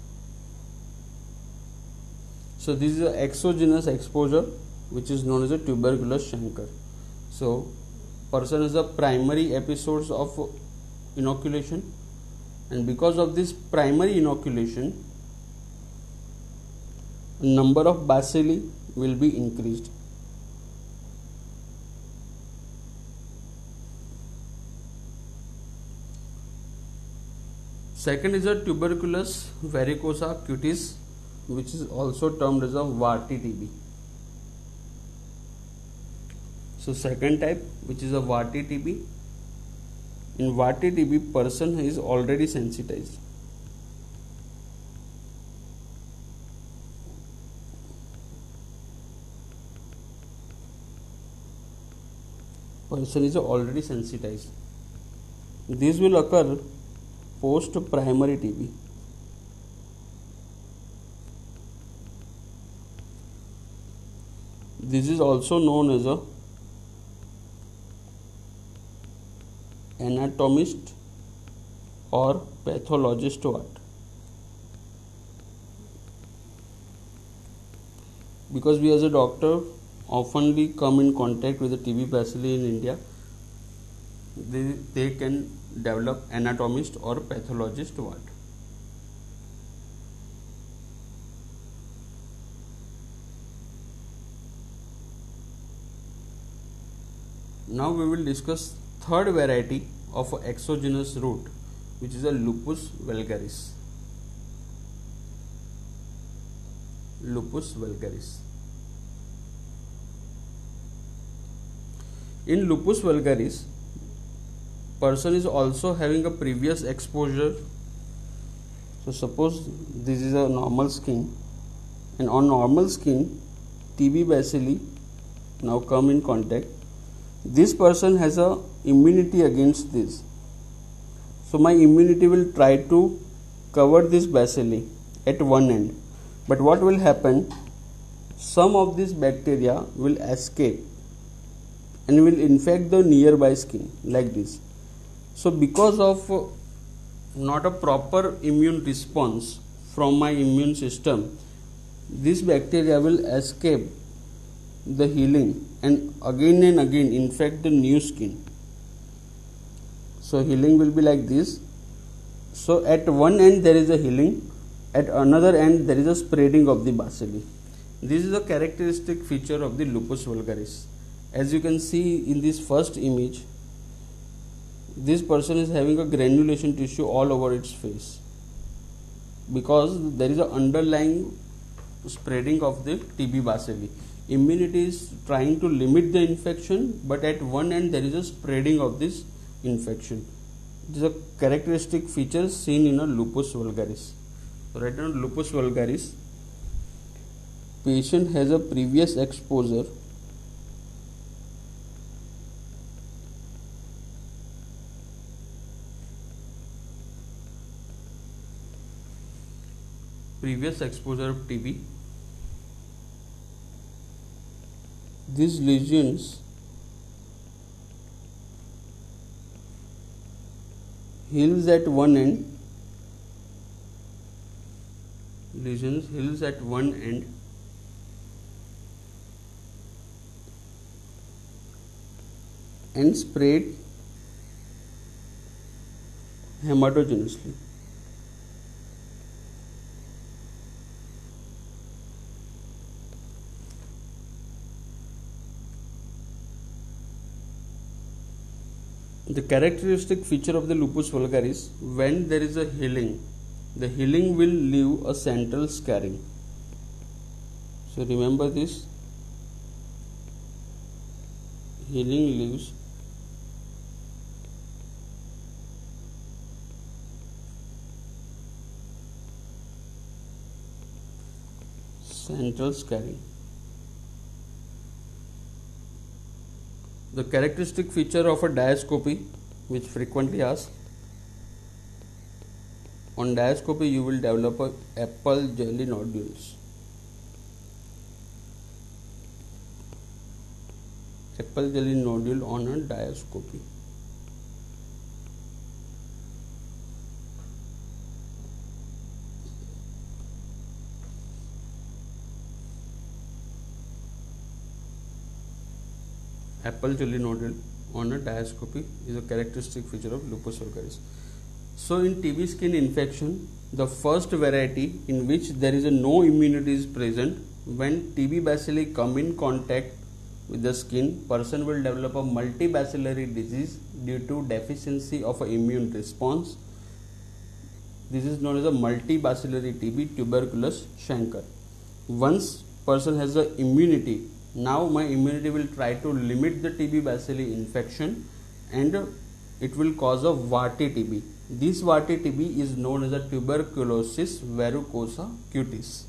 So this is an exogenous exposure which is known as a tuberculous chancre. So person has a primary episodes of inoculation, and because of this primary inoculation, number of bacilli will be increased. Second is a tuberculous varicosa cutis, which is also termed as a warty TB. So second type, which is a warty TB. In warty TB, person is already sensitized. Person is already sensitized. This will occur post primary TB. This is also known as a anatomist or pathologist wart, because we as a doctor oftenly come in contact with the TB bacilli in India. they can develop anatomist or pathologist ward. Now we will discuss third variety of exogenous route, which is a lupus vulgaris. Lupus vulgaris. In lupus vulgaris, person is also having a previous exposure. So suppose this is a normal skin, and on normal skin TB bacilli now come in contact. This person has a immunity against this, so my immunity will try to cover this bacilli at one end, but what will happen, some of this bacteria will escape and will infect the nearby skin like this. So because of not a proper immune response from my immune system, this bacteria will escape the healing and again infect the new skin. So healing will be like this. So at one end there is a healing, at another end there is a spreading of the bacilli. This is a characteristic feature of the lupus vulgaris. As you can see in this first image, this person is having a granulation tissue all over its face because there is an underlying spreading of the TB bacilli. Immunity is trying to limit the infection, but at one end there is a spreading of this infection. It is a characteristic feature seen in a lupus vulgaris. So right now, lupus vulgaris, patient has a previous exposure of TB. These lesions heals at one end, and spread hematogenously. The characteristic feature of the lupus vulgaris, when there is a healing, the healing will leave a central scarring. So remember this, healing leaves central scarring. The characteristic feature of a diascopy, which frequently asked, on diascopy you will develop a apple jelly nodules. Apple jelly nodule on a diascopy. Apple jelly nodule on a diascopy is a characteristic feature of lupus vulgaris. So in TB skin infection, the first variety in which there is no immunity is present, when TB bacilli come in contact with the skin, person will develop a multibacillary disease due to deficiency of an immune response. This is known as a multibacillary TB, tuberculous chancre. Once person has the immunity, now my immunity will try to limit the TB bacilli infection and it will cause a Warty TB. This Warty TB is known as a tuberculosis verrucosa cutis.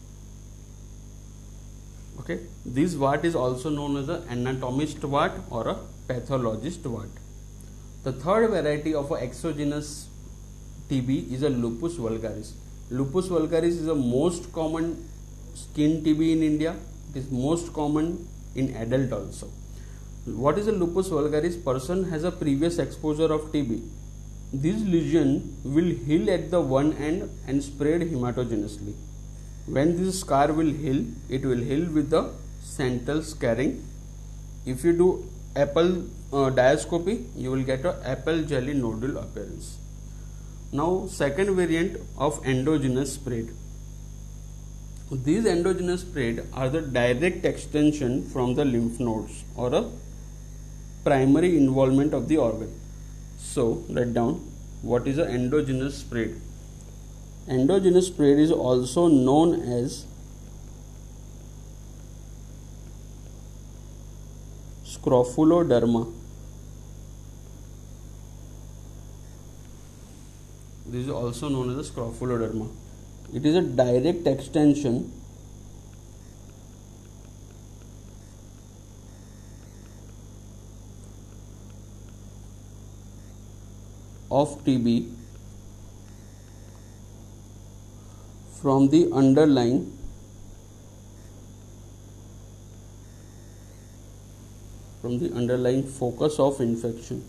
Okay, this wart is also known as an anatomist wart or a pathologist wart. The third variety of a exogenous TB is a lupus vulgaris. Lupus vulgaris is the most common skin TB in India. It is most common in adult also. What is a lupus vulgaris? Person has a previous exposure of TB. This lesion will heal at the one end and spread hematogenously. When this scar will heal, it will heal with the central scarring. If you do apple diascopy, you will get a apple jelly nodule appearance. Now second variant of endogenous spread. These endogenous spread are the direct extension from the lymph nodes or a primary involvement of the organ. So write down what is an endogenous spread. Endogenous spread is also known as scrofuloderma. This is also known as a scrofuloderma. It is a direct extension of TB from the underlying focus of infection.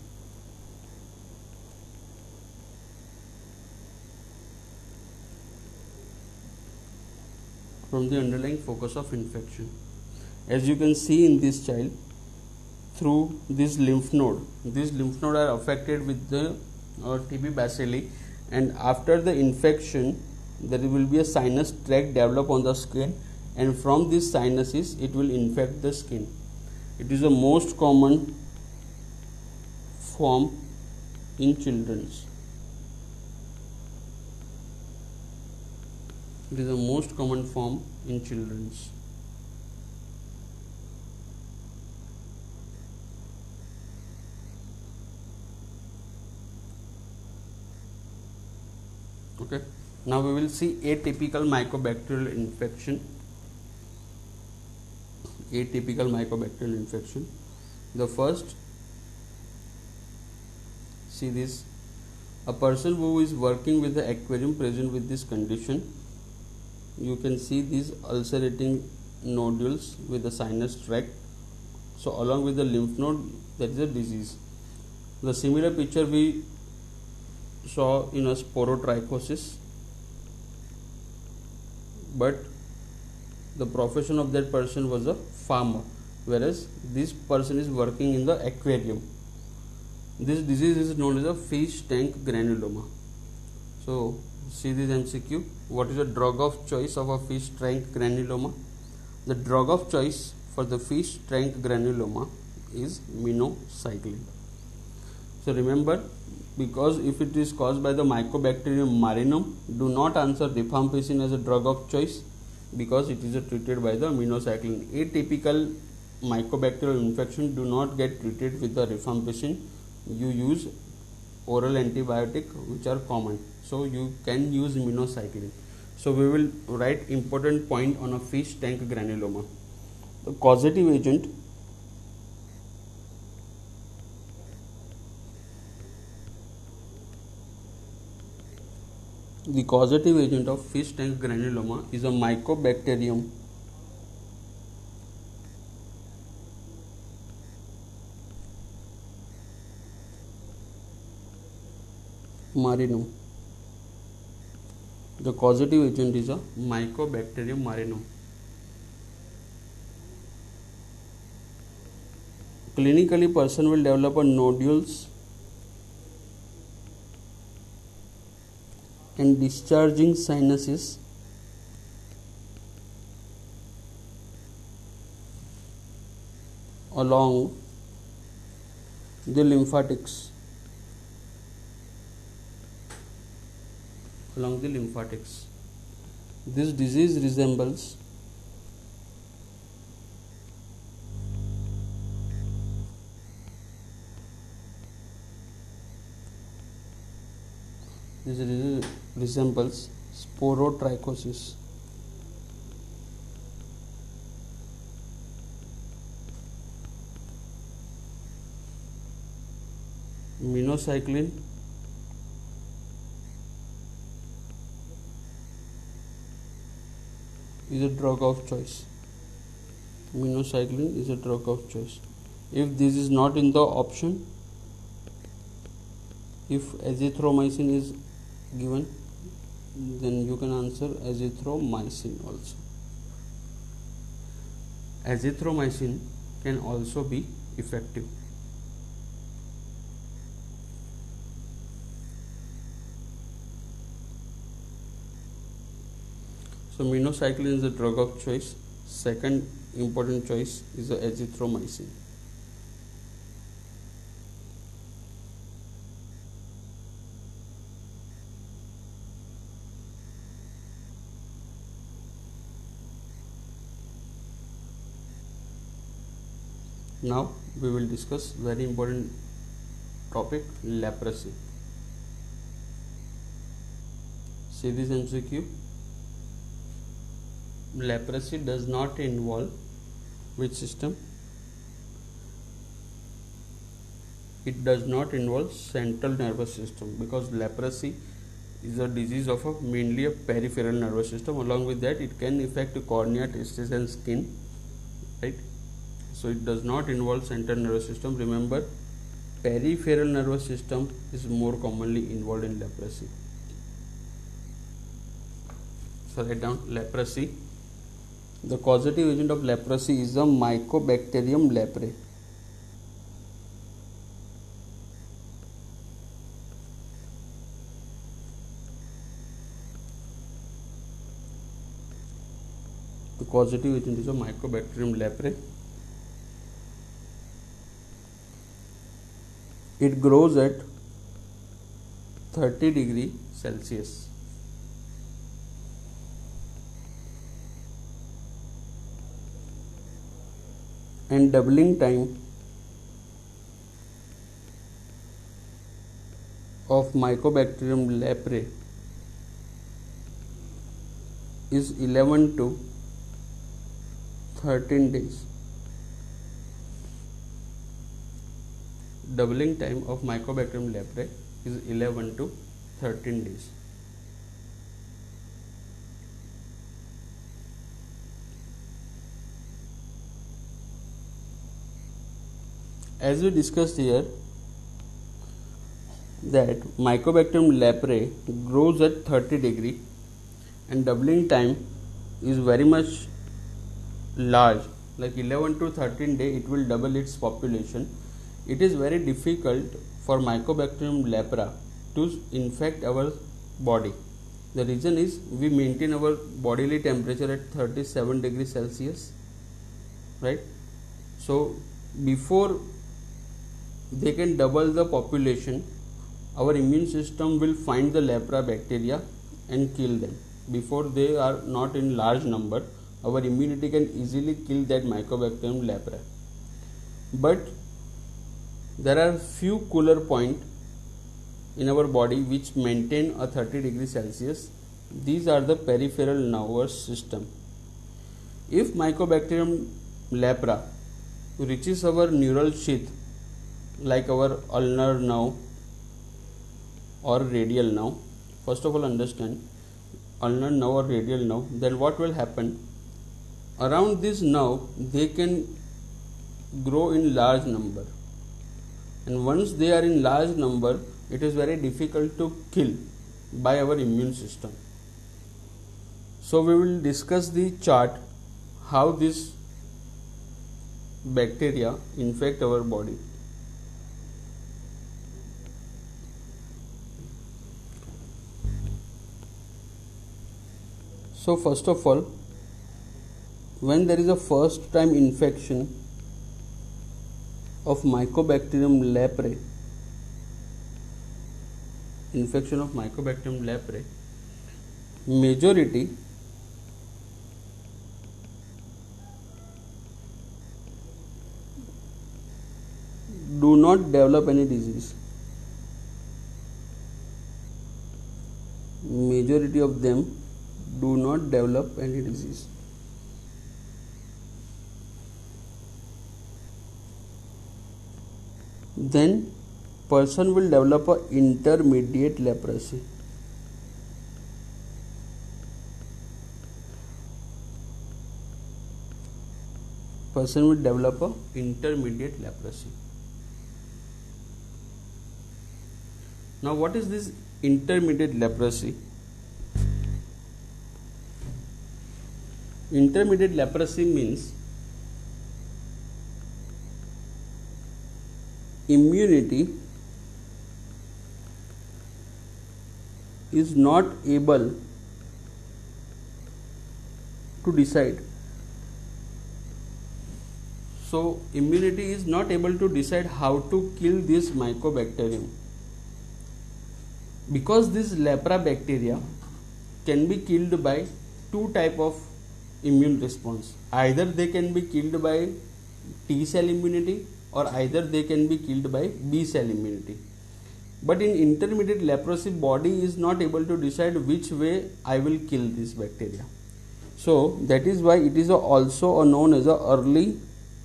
From the underlying focus of infection. As you can see in this child, through this lymph node are affected with the TB bacilli, and after the infection there will be a sinus tract develop on the skin, and from this sinuses it will infect the skin. It is the most common form in children. It is the most common form in children. Okay. Now we will see atypical mycobacterial infection. Atypical mycobacterial infection. The first, see this, a person who is working with the aquarium present with this condition. You can see these ulcerating nodules with the sinus tract. So along with the lymph node, that is a disease. The similar picture we saw in a sporotrichosis, but the profession of that person was a farmer, whereas this person is working in the aquarium. This disease is known as a fish tank granuloma. So see this MCQ. What is the drug of choice of a fish tank granuloma? The drug of choice for the fish tank granuloma is minocycline. So remember, because if it is caused by the Mycobacterium marinum, do not answer rifampicin as a drug of choice, because it is treated by the minocycline. Atypical mycobacterial infection do not get treated with the rifampicin. You use oral antibiotic which are common. So you can use minocycline. So we will write important point on a fish tank granuloma. The causative agent of fish tank granuloma is a Mycobacterium marinum. The causative agent is a Mycobacterium marinum. Clinically, person will develop a nodules and discharging sinuses along the lymphatics. This disease resembles sporotrichosis. Minocycline is a drug of choice. Minocycline is a drug of choice. If this is not in the option, if azithromycin is given, then you can answer azithromycin also. Azithromycin can also be effective. So minocycline is the drug of choice. Second important choice is the azithromycin. Now we will discuss very important topic, leprosy. See this MCQ. Leprosy does not involve which system? It does not involve central nervous system, because leprosy is a disease of mainly a peripheral nervous system. Along with that, it can affect cornea, testes and skin, right? So it does not involve central nervous system. Remember, peripheral nervous system is more commonly involved in leprosy. So write down leprosy. The causative agent of leprosy is the Mycobacterium leprae. The causative agent is a Mycobacterium leprae. It grows at 30 degrees Celsius. And doubling time of Mycobacterium leprae is 11 to 13 days. Doubling time of Mycobacterium leprae is 11 to 13 days. As we discussed here, that Mycobacterium leprae grows at 30 degree and doubling time is very much large, like 11 to 13 days it will double its population. It is very difficult for Mycobacterium leprae to infect our body. The reason is we maintain our bodily temperature at 37 degrees Celsius, right? So before they can double the population, our immune system will find the lepra bacteria and kill them. Before they are not in large number, our immunity can easily kill that Mycobacterium leprae. But there are few cooler points in our body which maintain a 30 degrees Celsius. These are the peripheral nervous system. If Mycobacterium leprae reaches our neural sheath, like our ulnar nerve or radial nerve, first of all understand ulnar nerve or radial nerve, then what will happen? Around this nerve they can grow in large number, and once they are in large number, it is very difficult to kill by our immune system. So we will discuss the chart how this bacteria infect our body. So first of all, when there is a first time infection of Mycobacterium leprae, majority do not develop any disease. Majority of them do not develop any disease. Then person will develop a intermediate leprosy. Person will develop a intermediate leprosy. Now what is this intermediate leprosy? Intermediate leprosy means immunity is not able to decide. So immunity is not able to decide how to kill this mycobacterium, because this lepra bacteria can be killed by two type of immune response. Either they can be killed by T cell immunity, or either they can be killed by B cell immunity. But in intermediate leprosy, body is not able to decide which way I will kill this bacteria. So that is why it is also known as a early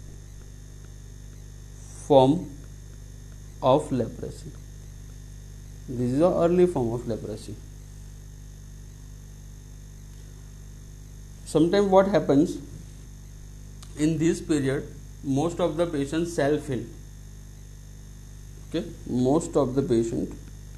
form of leprosy. This is the early form of leprosy. Sometimes what happens in this period, most of the patients self-heal. Okay, most of the patient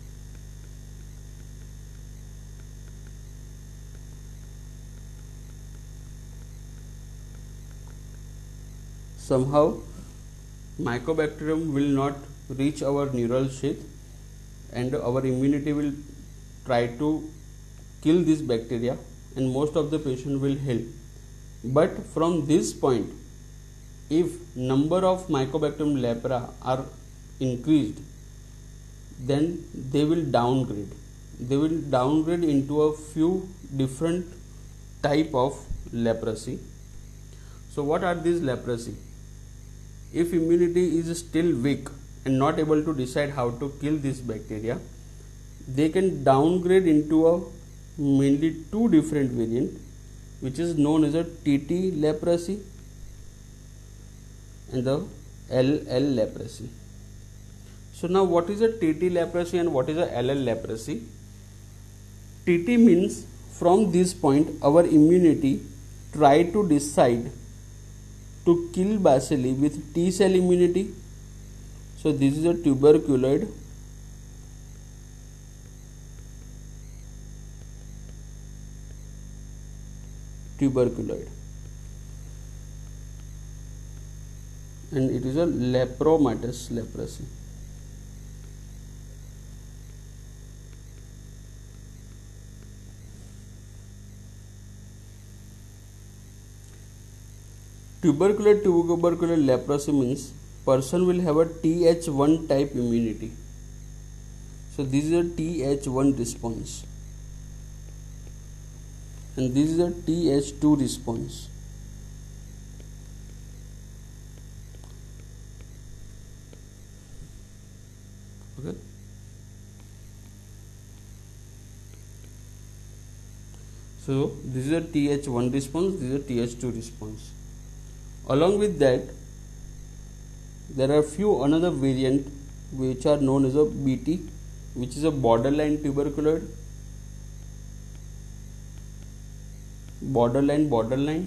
somehow mycobacterium will not reach our neural sheath, and our immunity will try to kill this bacteria, and most of the patient will heal. But from this point, if number of Mycobacterium lepra are increased, then they will downgrade. They will downgrade into a few different type of leprosy. So what are these leprosy? If immunity is still weak and not able to decide how to kill this bacteria, they can downgrade into a mainly two different variant, which is known as a TT leprosy and the LL leprosy. So now what is a TT leprosy and what is a LL leprosy? TT means from this point our immunity try to decide to kill bacilli with T cell immunity. So this is a tuberculoid and it is a lepromatous leprosy. Tubercular leprosy means person will have a Th1 type immunity. So this is a Th1 response and this is a Th2 response. Okay. So this is a Th1 response, this is a Th2 response. Along with that, there are few another variant which are known as a BT, which is a borderline tuberculoid, borderline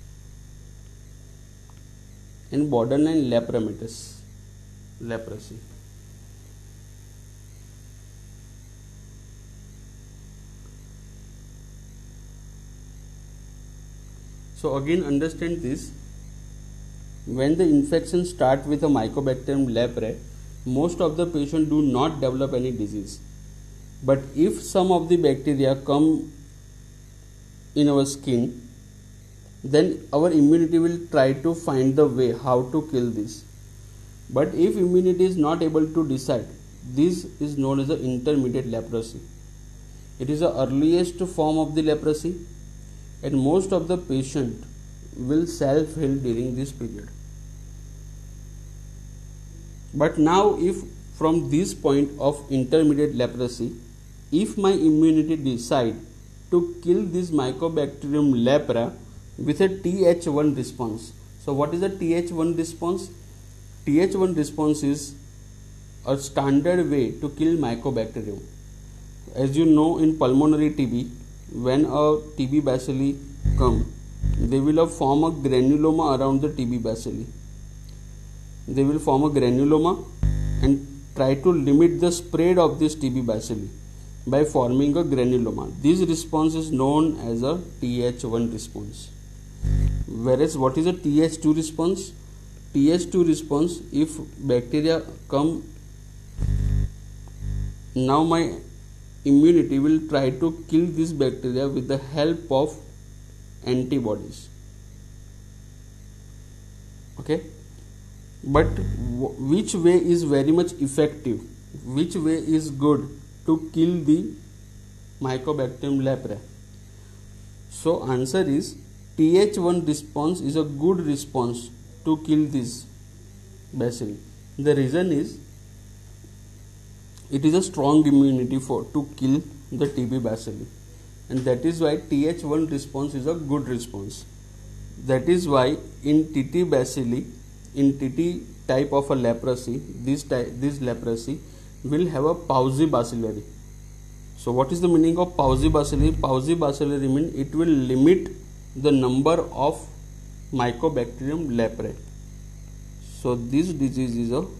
and borderline lepromatous leprosy. So again understand this, when the infection start with a Mycobacterium leprae, most of the patient do not develop any disease. But if some of the bacteria come in our skin, then our immunity will try to find the way how to kill this. But if immunity is not able to decide, this is known as the intermediate leprosy. It is the earliest form of the leprosy and most of the patient will self-heal during this period. But now if from this point of intermediate leprosy, if my immunity decide to kill this Mycobacterium lepra with a Th1 response. So what is a Th1 response? Th1 response is a standard way to kill Mycobacterium. As you know, in pulmonary TB, when a TB bacilli come, they will form a granuloma around the TB bacilli. They will form a granuloma and try to limit the spread of this TB bacilli by forming a granuloma. This response is known as a Th1 response. Whereas what is a Th2 response? Th2 response, if bacteria come, now my immunity will try to kill this bacteria with the help of antibodies. Okay, but which way is very much effective, which way is good to kill the Mycobacterium leprae? So answer is Th1 response is a good response to kill this bacilli. The reason is it is a strong immunity to kill the TB bacilli, and that is why Th1 response is a good response. That is why in TT bacilli, in TT type of a leprosy, this leprosy will have a Pauci bacillary. So what is the meaning of Pauci bacillary? Pauci bacillary means it will limit the number of Mycobacterium leprae. So this disease is a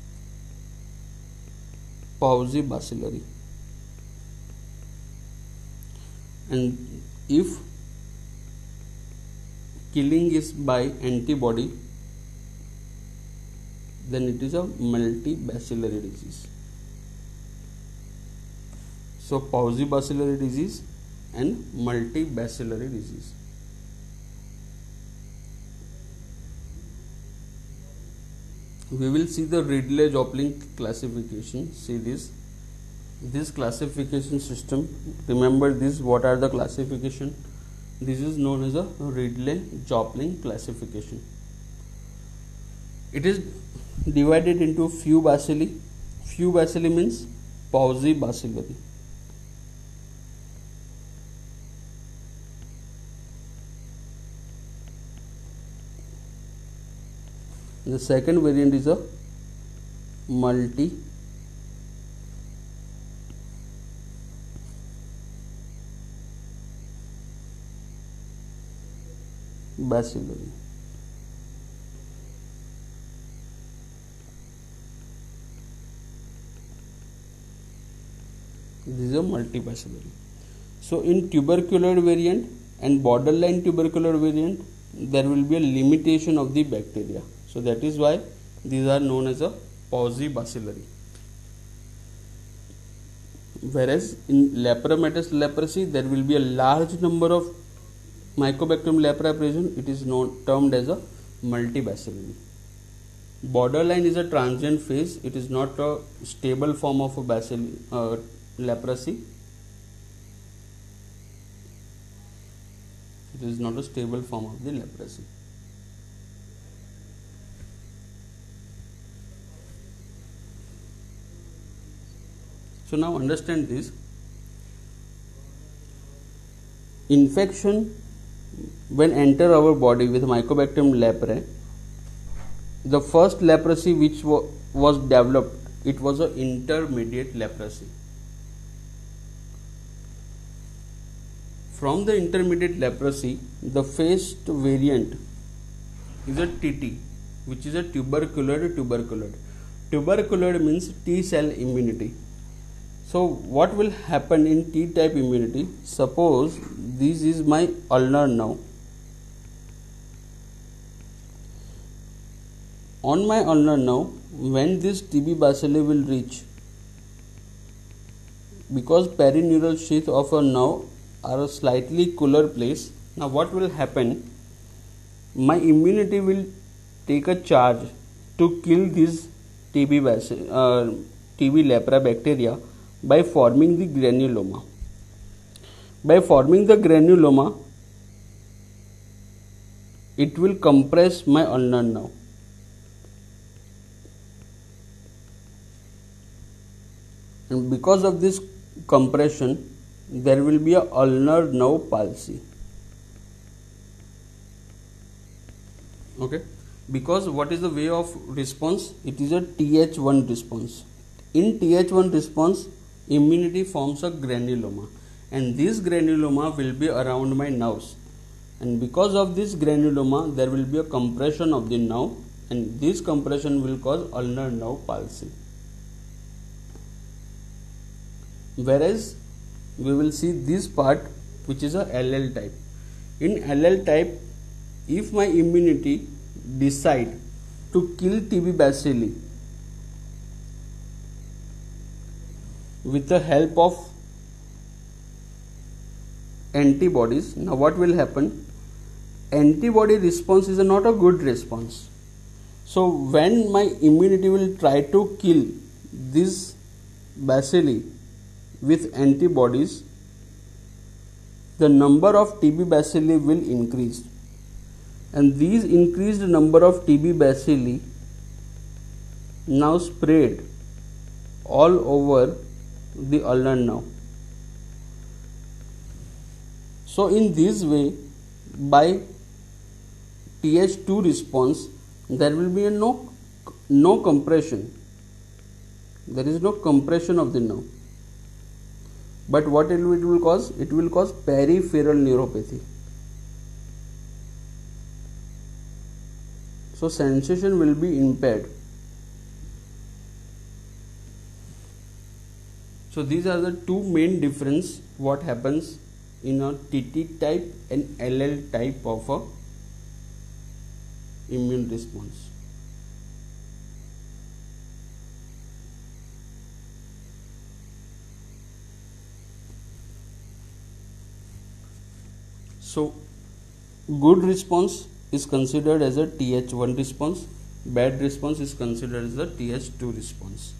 Pauci bacillary, and if killing is by antibody, then it is a multibacillary disease. So Pauci bacillary disease and multibacillary disease. We will see the Ridley-Jopling classification. See this classification system. Remember this. What are the classification? This is known as a Ridley-Jopling classification. It is divided into few bacilli. Few bacilli means Pauci bacillary. The second variant is a multibacillary. This is a multibacillary. So in tubercular variant and borderline tubercular variant, there will be a limitation of the bacteria. So that is why these are known as a Pauci bacillary. Whereas in lepromatous leprosy, there will be a large number of Mycobacterium leprae present. It is termed as a multibacillary. Borderline is a transient phase. It is not a stable form of a leprosy. It is not a stable form of the leprosy. So now understand this. Infection when enter our body with Mycobacterium leprae, the first leprosy which was developed, it was an intermediate leprosy. From the intermediate leprosy, the first variant is a TT, which is a tubercular. Tubercular means T cell immunity. So what will happen in T-type immunity? Suppose this is my ulnar nerve. On my ulnar nerve, when this TB bacilli will reach, because perineural sheath of a nerve are a slightly cooler place. Now what will happen? My immunity will take a charge to kill this TB lepra bacteria by forming the granuloma. By forming the granuloma, it will compress my ulnar nerve. And because of this compression, there will be a ulnar nerve palsy. Okay, because what is the way of response? It is a Th1 response. In Th1 response, immunity forms a granuloma, and this granuloma will be around my nerves, and because of this granuloma there will be a compression of the nerve, and this compression will cause ulnar nerve palsy. Whereas we will see this part which is a LL type. In LL type, if my immunity decide to kill TB bacilli with the help of antibodies. Now what will happen? Antibody response is not a good response. So when my immunity will try to kill this bacilli with antibodies, the number of TB bacilli will increase, and these increased number of TB bacilli now spread all over the ulnar nerve. So in this way, by Th2 response, there will be no compression. There is no compression of the nerve. But what it will cause? It will cause peripheral neuropathy. So sensation will be impaired. So these are the two main difference what happens in a TT type and LL type of a immune response. So good response is considered as a Th1 response, bad response is considered as a Th2 response.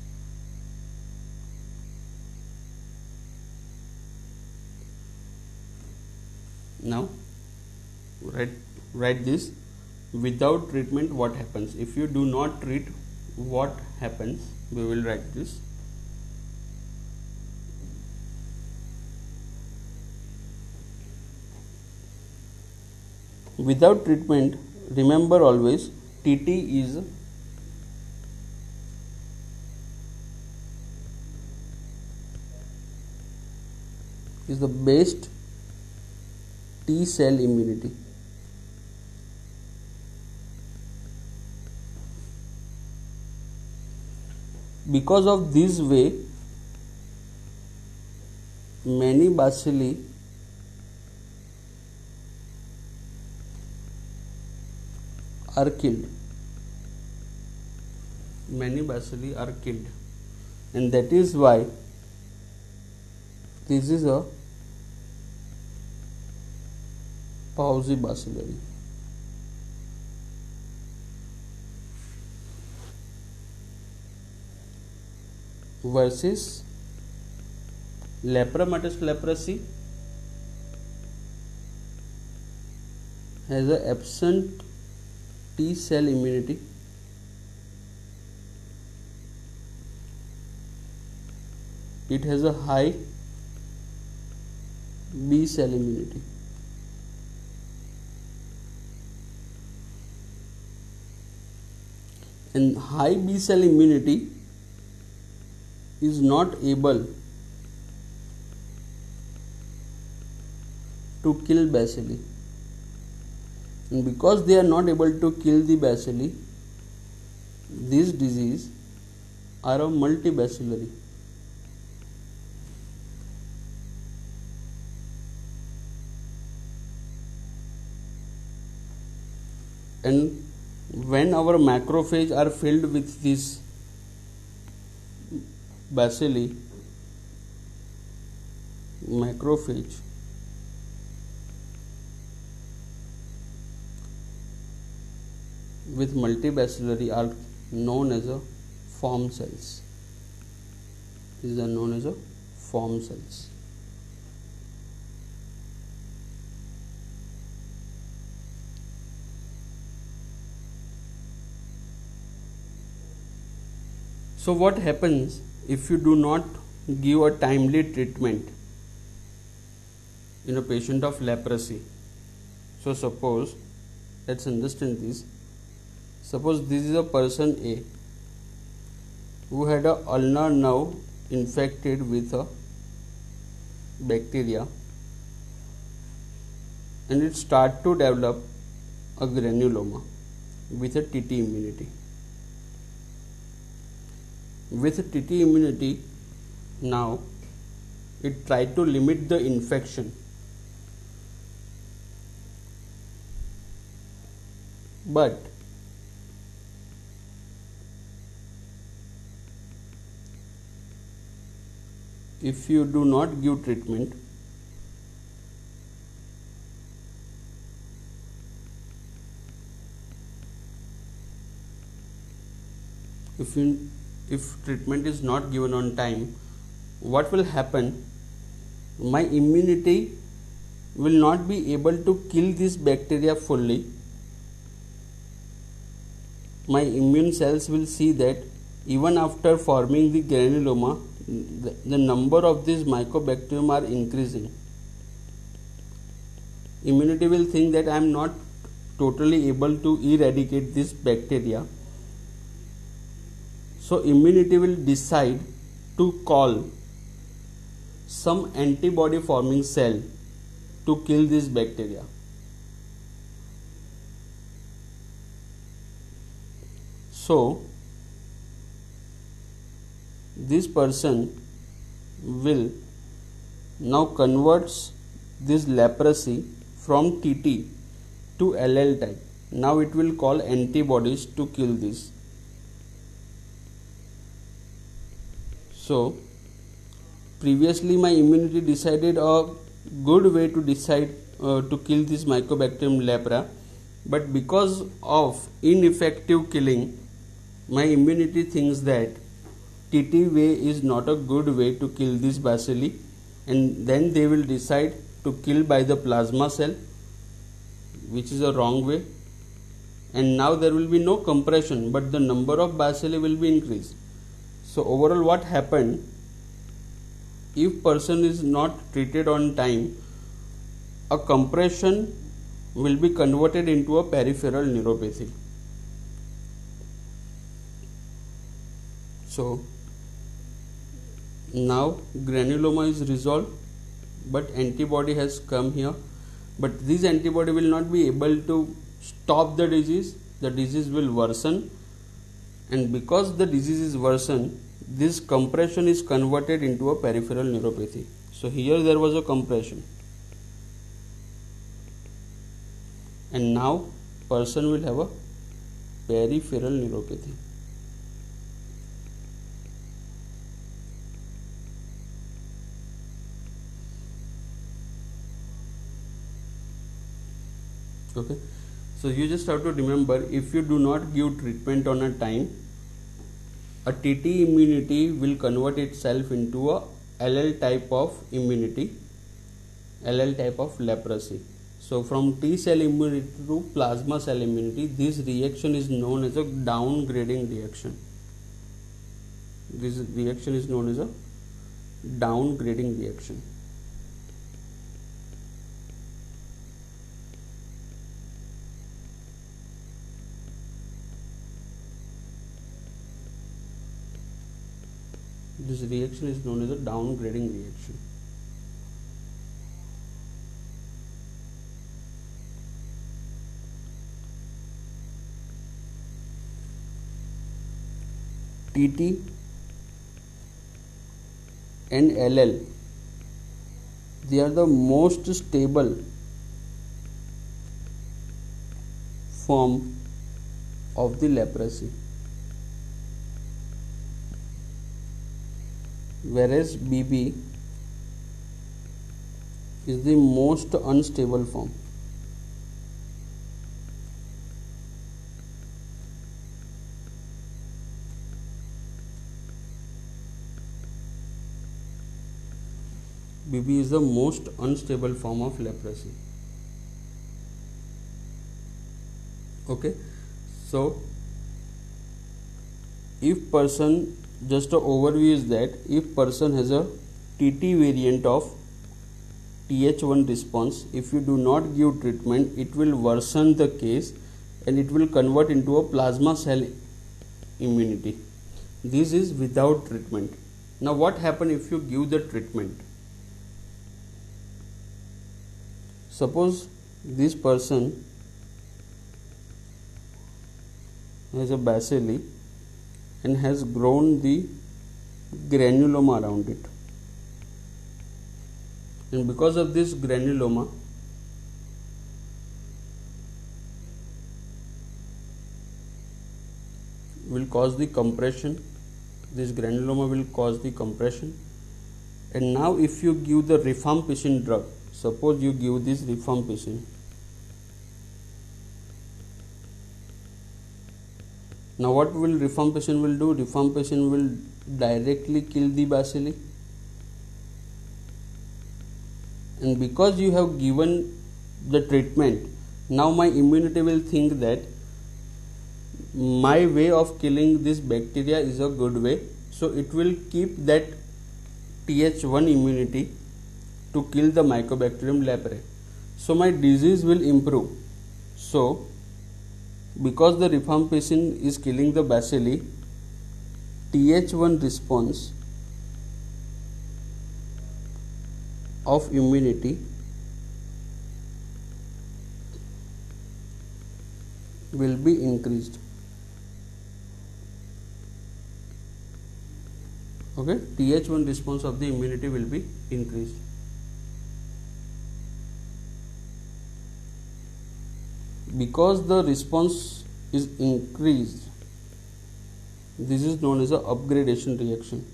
Now write this. Without treatment, what happens? If you do not treat, what happens? We will write this. Without treatment, remember always, TT is the best T cell immunity. Because of this way, many bacilli are killed. Many bacilli are killed, and that is why this is a Pauci bacillary. Versus Lepromatous leprosy has a absent T cell immunity. It has a high B cell immunity. And high B cell immunity is not able to kill bacilli, and because they are not able to kill the bacilli, these disease are a multibacillary. And when our macrophage are filled with this bacilli, macrophage with multibacillary are known as a form cells. These are known as a form cells. So what happens if you do not give a timely treatment in a patient of leprosy? So suppose, let's understand this. Suppose this is a person A who had a ulnar nerve infected with a bacteria, and it start to develop a granuloma with a TT immunity. With TT immunity, now it tried to limit the infection, but if you do not give treatment, if treatment is not given on time, what will happen? My immunity will not be able to kill this bacteria fully. My immune cells will see that even after forming the granuloma, the number of these mycobacterium are increasing. Immunity will think that I am not totally able to eradicate this bacteria. So immunity will decide to call some antibody forming cell to kill this bacteria. So this person will now converts this leprosy from TT to LL type. Now it will call antibodies to kill this. So previously my immunity decided a good way to decide to kill this Mycobacterium lepra, but because of ineffective killing, my immunity thinks that TT way is not a good way to kill this bacilli, and then they will decide to kill by the plasma cell, which is a wrong way, and now there will be no compression, but the number of bacilli will be increased. So overall what happened, if person is not treated on time, a compression will be converted into a peripheral neuropathy. So now granuloma is resolved, but antibody has come here, but this antibody will not be able to stop the disease will worsen, and because the disease is worsened, this compression is converted into a peripheral neuropathy. So here there was a compression, and now person will have a peripheral neuropathy. Okay, so you just have to remember, if you do not give treatment on a time, a TT immunity will convert itself into a LL type of immunity, LL type of leprosy. So from T cell immunity to plasma cell immunity, this reaction is known as a downgrading reaction. This reaction is known as a downgrading reaction. This reaction is known as a downgrading reaction. TT and LL, they are the most stable form of the leprosy, whereas BB is the most unstable form. BB is the most unstable form of leprosy. Okay, so if person, just an overview is that if person has a TT variant of Th1 response, if you do not give treatment, it will worsen the case and it will convert into a plasma cell immunity. This is without treatment. Now what happens if you give the treatment? Suppose this person has a bacilli and has grown the granuloma around it, and because of this granuloma will cause the compression. This granuloma will cause the compression, And now if you give the rifampicin drug, suppose you give this rifampicin, now what will rifampicin will do? Rifampicin will directly kill the bacilli, and because you have given the treatment, now my immunity will think that my way of killing this bacteria is a good way, so it will keep that Th1 immunity to kill the Mycobacterium leprae. So my disease will improve. So because the rifampicin is killing the bacilli, Th1 response of immunity will be increased. Okay, Th1 response of the immunity will be increased. Because the response is increased, this is known as a upgradation reaction.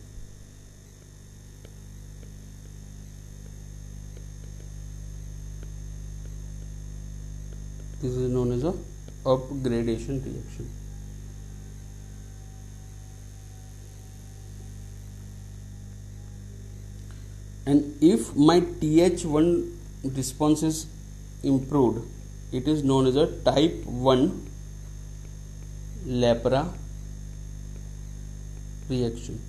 This is known as a upgradation reaction. And if my Th1 response is improved, it is known as a type 1 lepra reaction.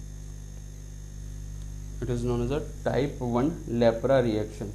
It is known as a type 1 lepra reaction.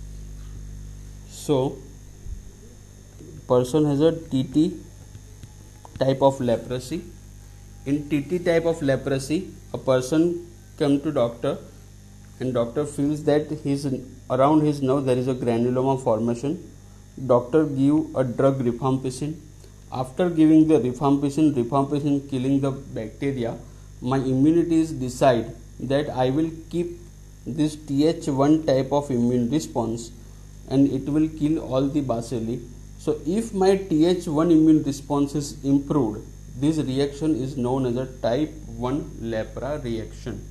So person has a TT type of leprosy. In TT type of leprosy, a person come to doctor, and doctor feels that around his nerve there is a granuloma formation. Doctor give a drug rifampicin. After giving the rifampicin killing the bacteria, my immunities decide that I will keep this Th1 type of immune response and it will kill all the bacilli. So if my Th1 immune response is improved, this reaction is known as a type 1 lepra reaction.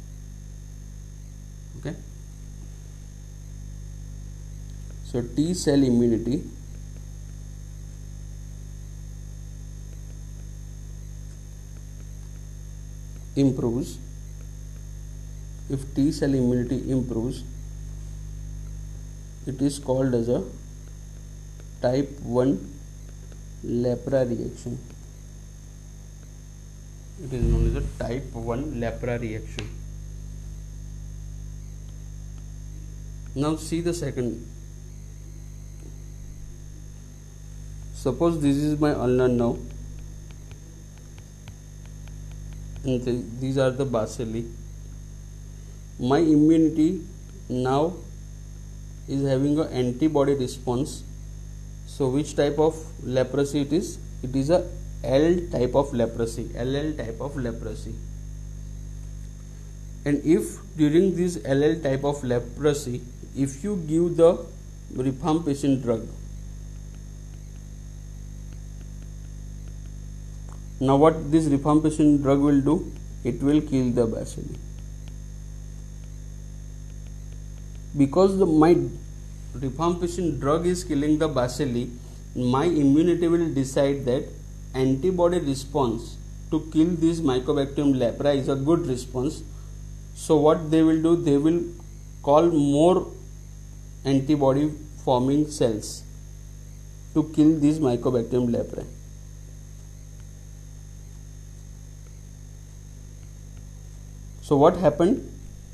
Okay. So T cell immunity improves. If T cell immunity improves, it is called as a type 1 lepra reaction. It is known as a type 1 lepra reaction. Now see the second. Suppose this is my ulnar nerve and these are the bacilli. My immunity now is having an antibody response. So which type of leprosy it is? It is a L type of leprosy, LL type of leprosy. And if during this LL type of leprosy, if you give the rifampicin drug, now what this rifampicin drug will do? It will kill the bacilli. Because my rifampicin drug is killing the bacilli, my immunity will decide that antibody response to kill this Mycobacterium lepra is a good response. So what they will do? They will call more antibody forming cells to kill this Mycobacterium leprae. So what happened?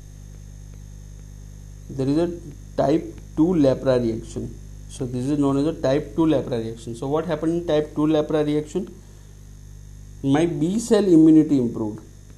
There is a type 2 lepra reaction. So this is known as a type 2 lepra reaction. So what happened in type 2 lepra reaction? My B cell immunity improved.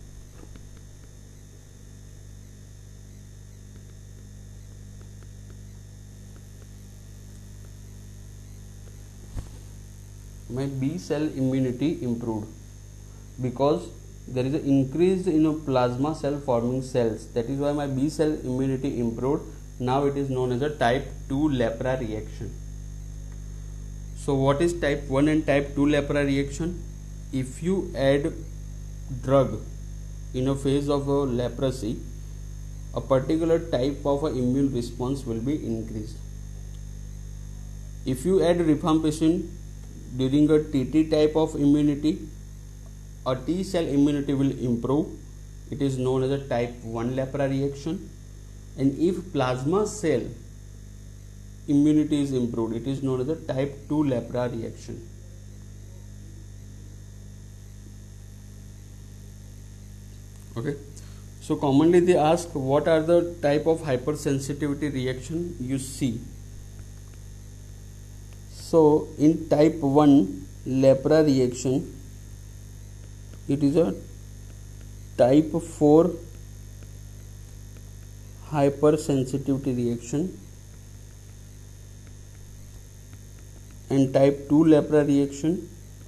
My B cell immunity improved because there is an increase in plasma cell forming cells. That is why my B cell immunity improved. Now it is known as a type 2 lepra reaction. So what is type 1 and type 2 lepra reaction? If you add drug in a phase of a leprosy, a particular type of an immune response will be increased. If you add rifampicin during a TT type of immunity, a T cell immunity will improve. It is known as a type 1 Lepra reaction. And if plasma cell immunity is improved, it is known as a type 2 Lepra reaction. Okay, so commonly they ask what are the type of hypersensitivity reaction you see. So in type 1 Lepra reaction, it is a type 4 hypersensitivity reaction, and type 2 Lepra reaction,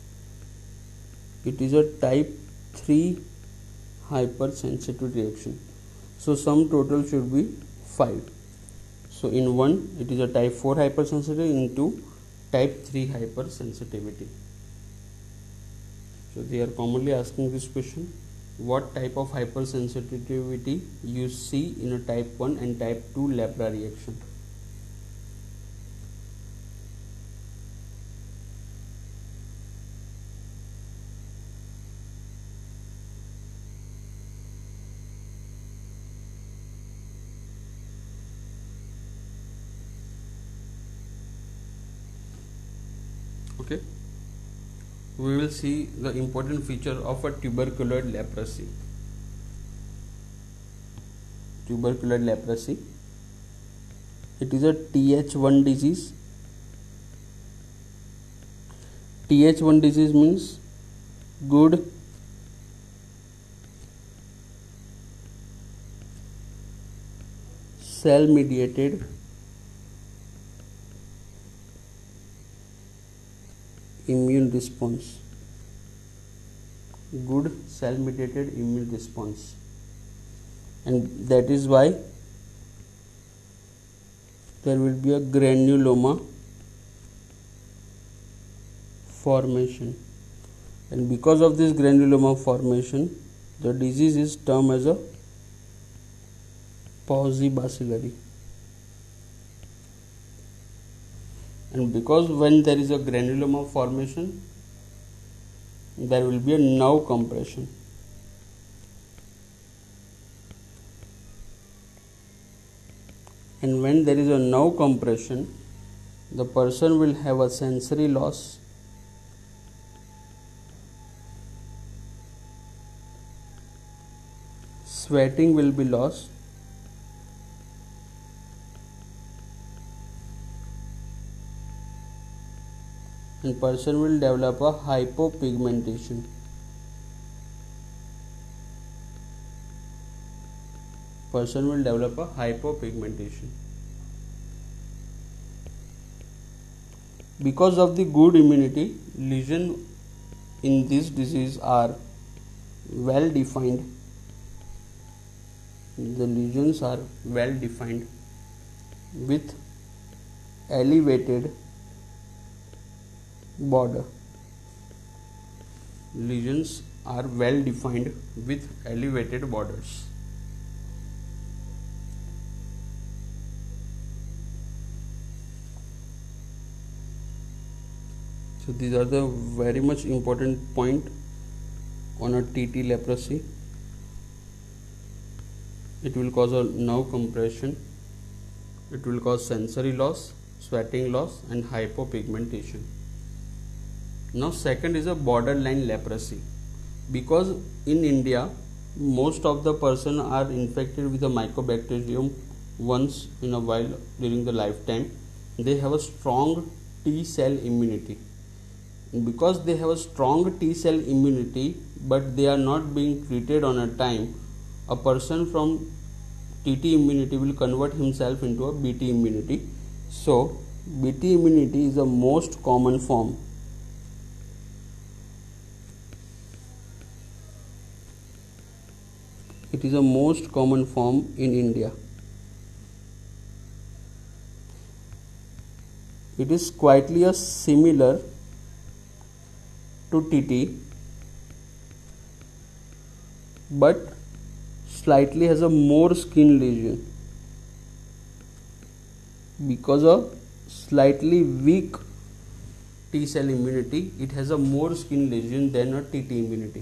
it is a type 3 hypersensitivity reaction. So sum total should be 5. So in 1 it is a type 4 hypersensitivity, in 2 type 3 hypersensitivity. So they are commonly asking this question, what type of hypersensitivity you see in a type 1 and type 2 Lepra reaction. Okay, we will see the important feature of a tuberculoid leprosy. Tuberculoid leprosy, it is a Th1 disease. Th1 disease means good cell mediated immune response. Good cell mediated immune response, and that is why there will be a granuloma formation, and because of this granuloma formation the disease is termed as a paucibacillary. And because when there is a granuloma formation, there will be a nerve compression. And when there is a nerve compression, the person will have a sensory loss, sweating will be lost, and person will develop a hypopigmentation. Person will develop a hypopigmentation. Because of the good immunity, lesions in this disease are well defined. The lesions are well defined with elevated border. Lesions are well defined with elevated borders. So these are the very much important point on a TT leprosy. It will cause a nerve compression, it will cause sensory loss, sweating loss, and hypopigmentation. Now second is a borderline leprosy. Because in India most of the person are infected with a mycobacterium once in a while during the lifetime, they have a strong T cell immunity. And because they have a strong T cell immunity but they are not being treated on a time, a person from TT immunity will convert himself into a BT immunity. So BT immunity is the most common form. It is a most common form in India. It is quietly similar to TT but slightly has a more skin lesion. Because of slightly weak T cell immunity, it has a more skin lesion than a TT immunity.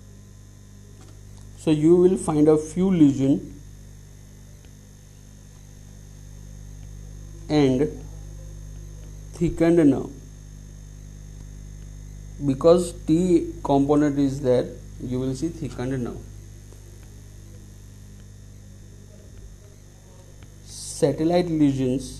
So you will find a few lesion and thickened nerve. Because T component is there, you will see thickened nerve. Satellite lesions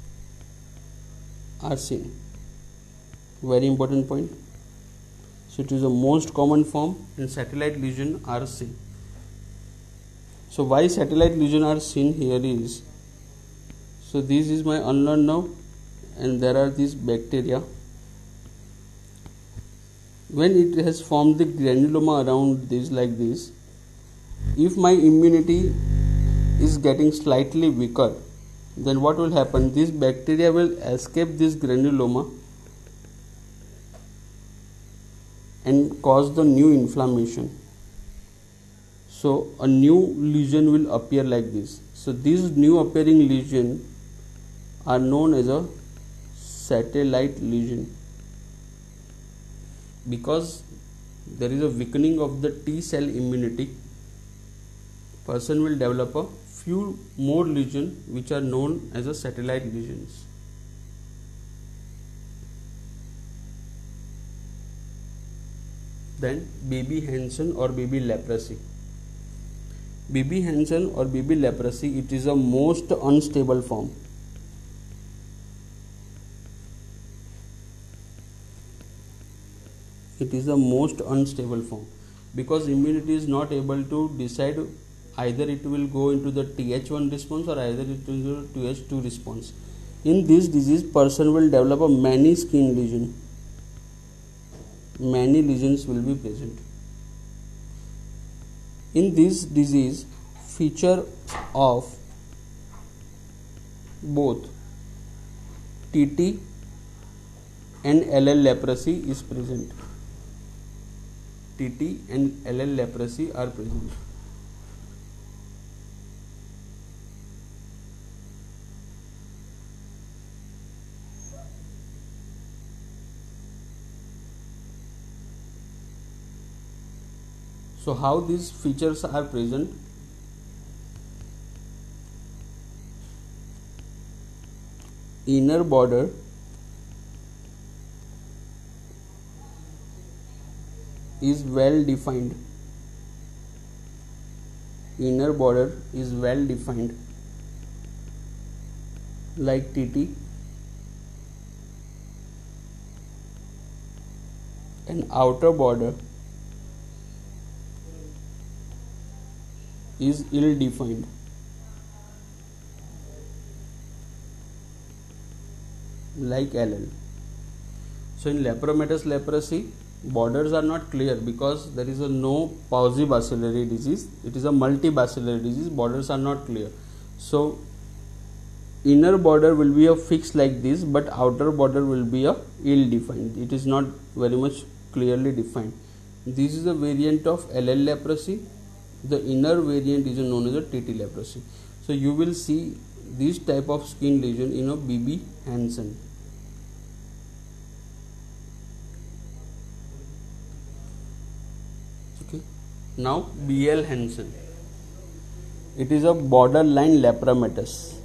are seen. Very important point. So it is the most common form and satellite lesion are seen. So why satellite lesion are seen here is, so this is my unlearned nerve and there are these bacteria. When it has formed the granuloma around this like this, if my immunity is getting slightly weaker, then what will happen? This bacteria will escape this granuloma and cause the new inflammation. So a new lesion will appear like this. So these new appearing lesion are known as a satellite lesion, because there is a weakening of the T cell immunity. Person will develop a few more lesions which are known as a satellite lesions. Then baby Hansen or baby leprosy. Baby Hansen or baby leprosy, it is a most unstable form. It is the most unstable form because immunity is not able to decide either it will go into the Th1 response or either it will go to Th2 response. In this disease, person will develop a many skin lesion. Many lesions will be present. In this disease, feature of both TT and LL leprosy is present. TT and LL leprosy are present. So how these features are present? Inner border is well defined. Inner border is well defined like TT, and outer border is ill defined like LL. So in lepromatous leprosy, borders are not clear because there is a no pausibacillary disease. It is a multibacillary disease. Borders are not clear. So inner border will be a fixed like this, but outer border will be a ill defined. It is not very much clearly defined. This is a variant of LL leprosy. The inner variant is known as a TT leprosy. So you will see this type of skin lesion in a BB Hansen. Okay. Now BL Hansen. It is a borderline lepromatous.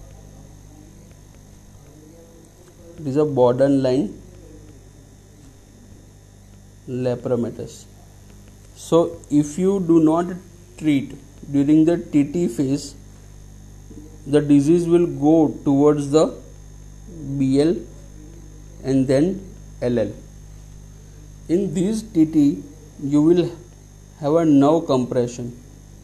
It is a borderline lepromatous. So if you do not treat during the TT phase, the disease will go towards the BL and then LL. In this TT, you will have a nerve compression.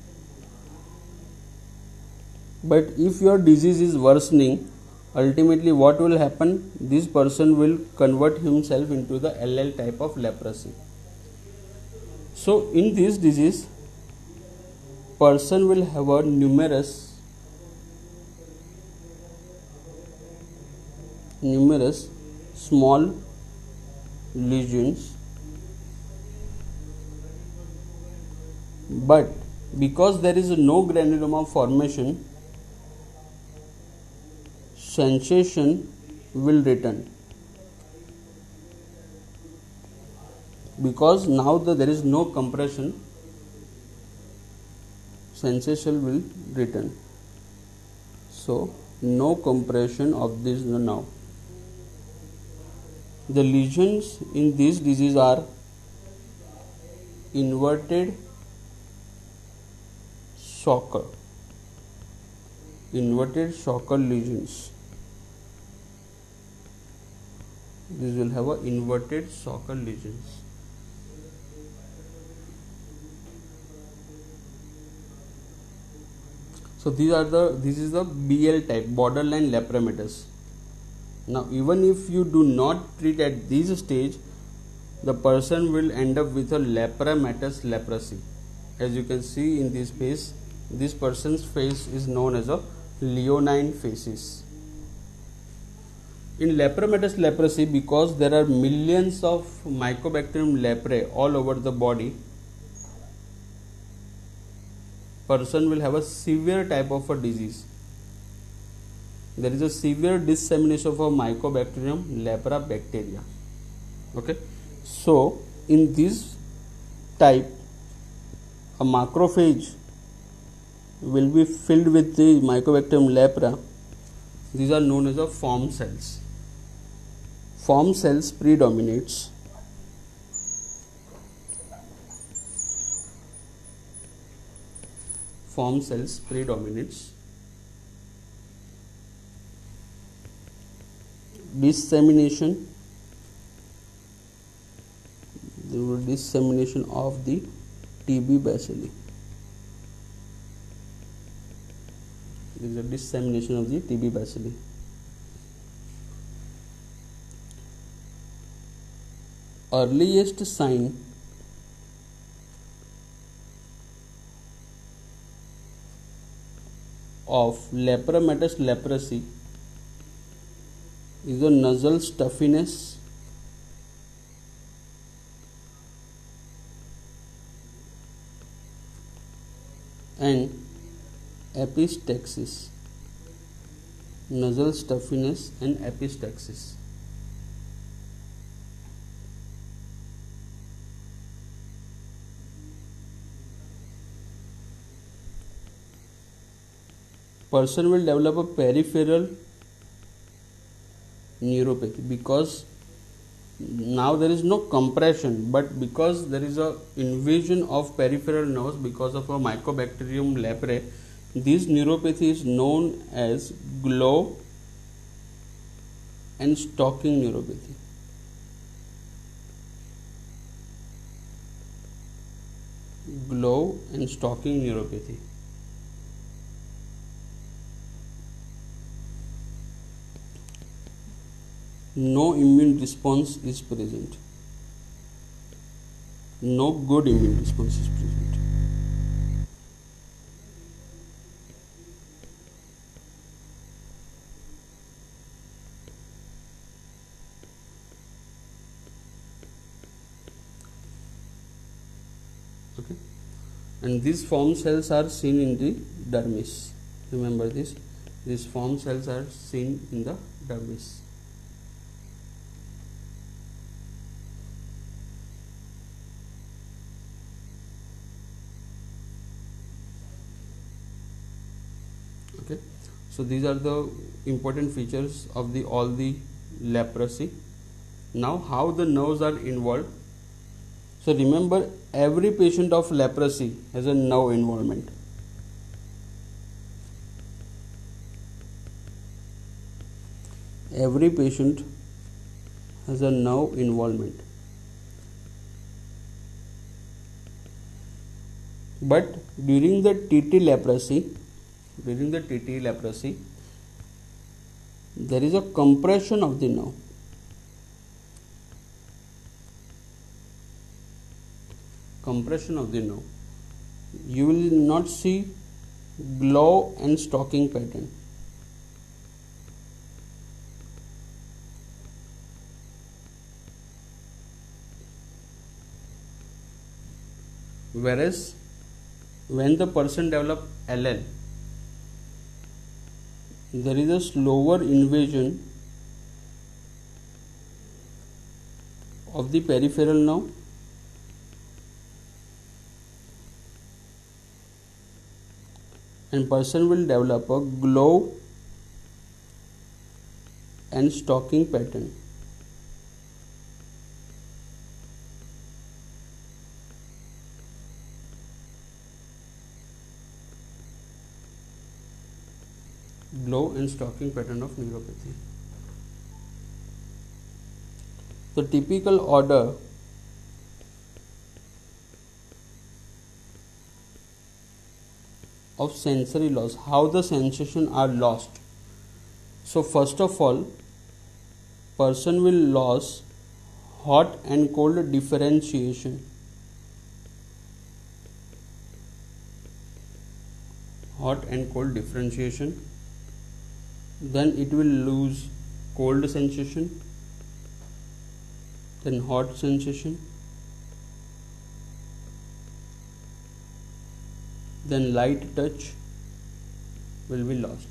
But if your disease is worsening, ultimately what will happen? This person will convert himself into the LL type of leprosy. So in this disease, person will have a numerous small lesions, but Because there is no granuloma formation, sensation will return. Because now there is no compression, sensation will return. So no compression of this now. The lesions in this disease are inverted shocker lesions. This will have a inverted shocker lesions. So this is the BL type, borderline lepromatous. Now even if you do not treat at this stage, the person will end up with a lepromatous leprosy. As you can see in this face, this person's face is known as a leonine facies. In lepromatous leprosy, because there are millions of Mycobacterium leprae all over the body, person will have a severe type of a disease. There is a severe dissemination of a Mycobacterium lepra bacteria. Okay, so in this type, a macrophage will be filled with the Mycobacterium lepra. These are known as a form cells. Form cells predominates. Form cells predominates. Dissemination. There will be dissemination of the TB bacilli. There is a dissemination of the TB bacilli. Earliest sign of lepromatous leprosy is a nasal stuffiness and epistaxis. Nasal stuffiness and epistaxis. Person will develop a peripheral neuropathy because now there is no compression, but because there is a invasion of peripheral nerves because of a Mycobacterium leprae, this neuropathy is known as glow and stalking neuropathy. Glow and stalking neuropathy. No immune response is present. No good immune response is present. Okay, and these form cells are seen in the dermis. Remember this. These form cells are seen in the dermis. Okay, so these are the important features of all the leprosy. Now how the nerves are involved. So remember, every patient of leprosy has a nerve involvement. Every patient has a nerve involvement. But during the TT leprosy, there is a compression of the nerve. Compression of the nerve. You will not see glow and stalking pattern. Whereas when the person develop LL, there is a slower invasion of the peripheral nerve and person will develop a glow and stalking pattern. Glow and stalking pattern of neuropathy. The typical order of sensory loss, how the sensation are lost. So first of all, person will lose hot and cold differentiation. Hot and cold differentiation. Then it will lose cold sensation, then hot sensation, then light touch will be lost.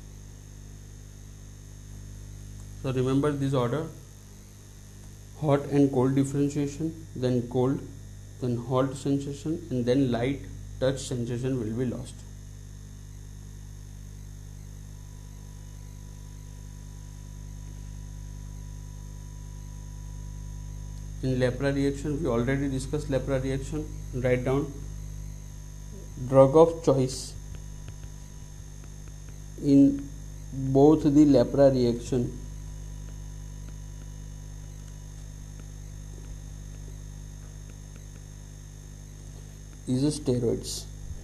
So remember this order: hot and cold differentiation, then cold, then hot sensation, and then light touch sensation will be lost. In Lepra reaction, we already discussed Lepra reaction. Write down drug of choice in both the Lepra reaction. Is steroids.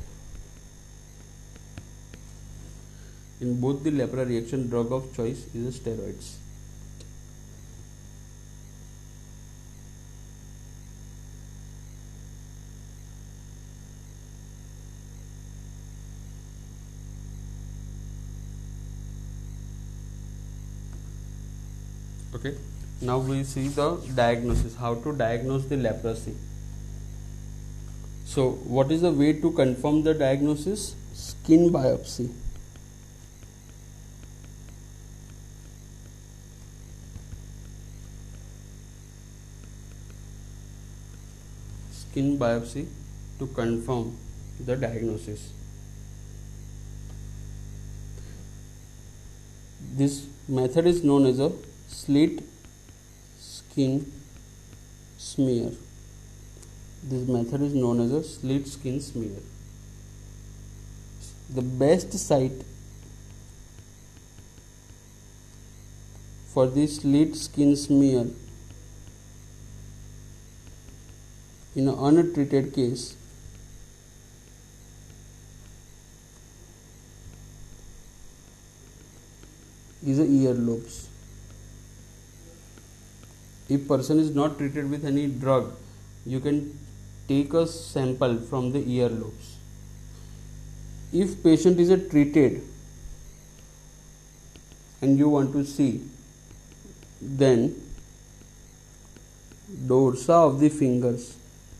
In both the Lepra reaction, drug of choice is steroids. Okay, now we see the diagnosis, how to diagnose the leprosy. So what is the way to confirm the diagnosis? Skin biopsy. Skin biopsy to confirm the diagnosis. This method is known as a slit skin smear. This method is known as a slit skin smear. The best site for this slit skin smear in an untreated case is the earlobes. If person is not treated with any drug, you can take a sample from the earlobes. If patient is treated and you want to see, then dorsa of the fingers,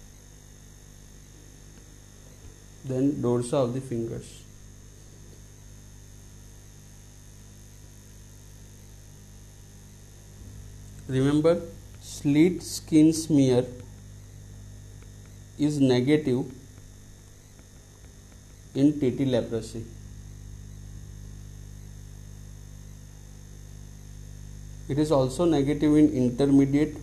Remember, slit skin smear is negative in TT leprosy. It is also negative in intermediate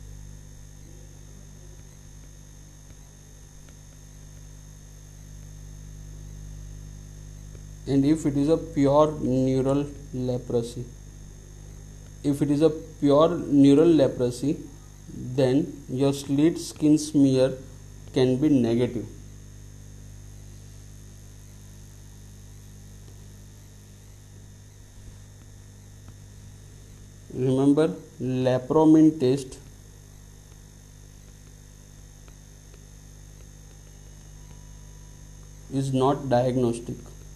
and if it is a pure neural leprosy. If it is a pure neural leprosy, then your slit skin smear can be negative. Remember, Lapromin test is not diagnostic.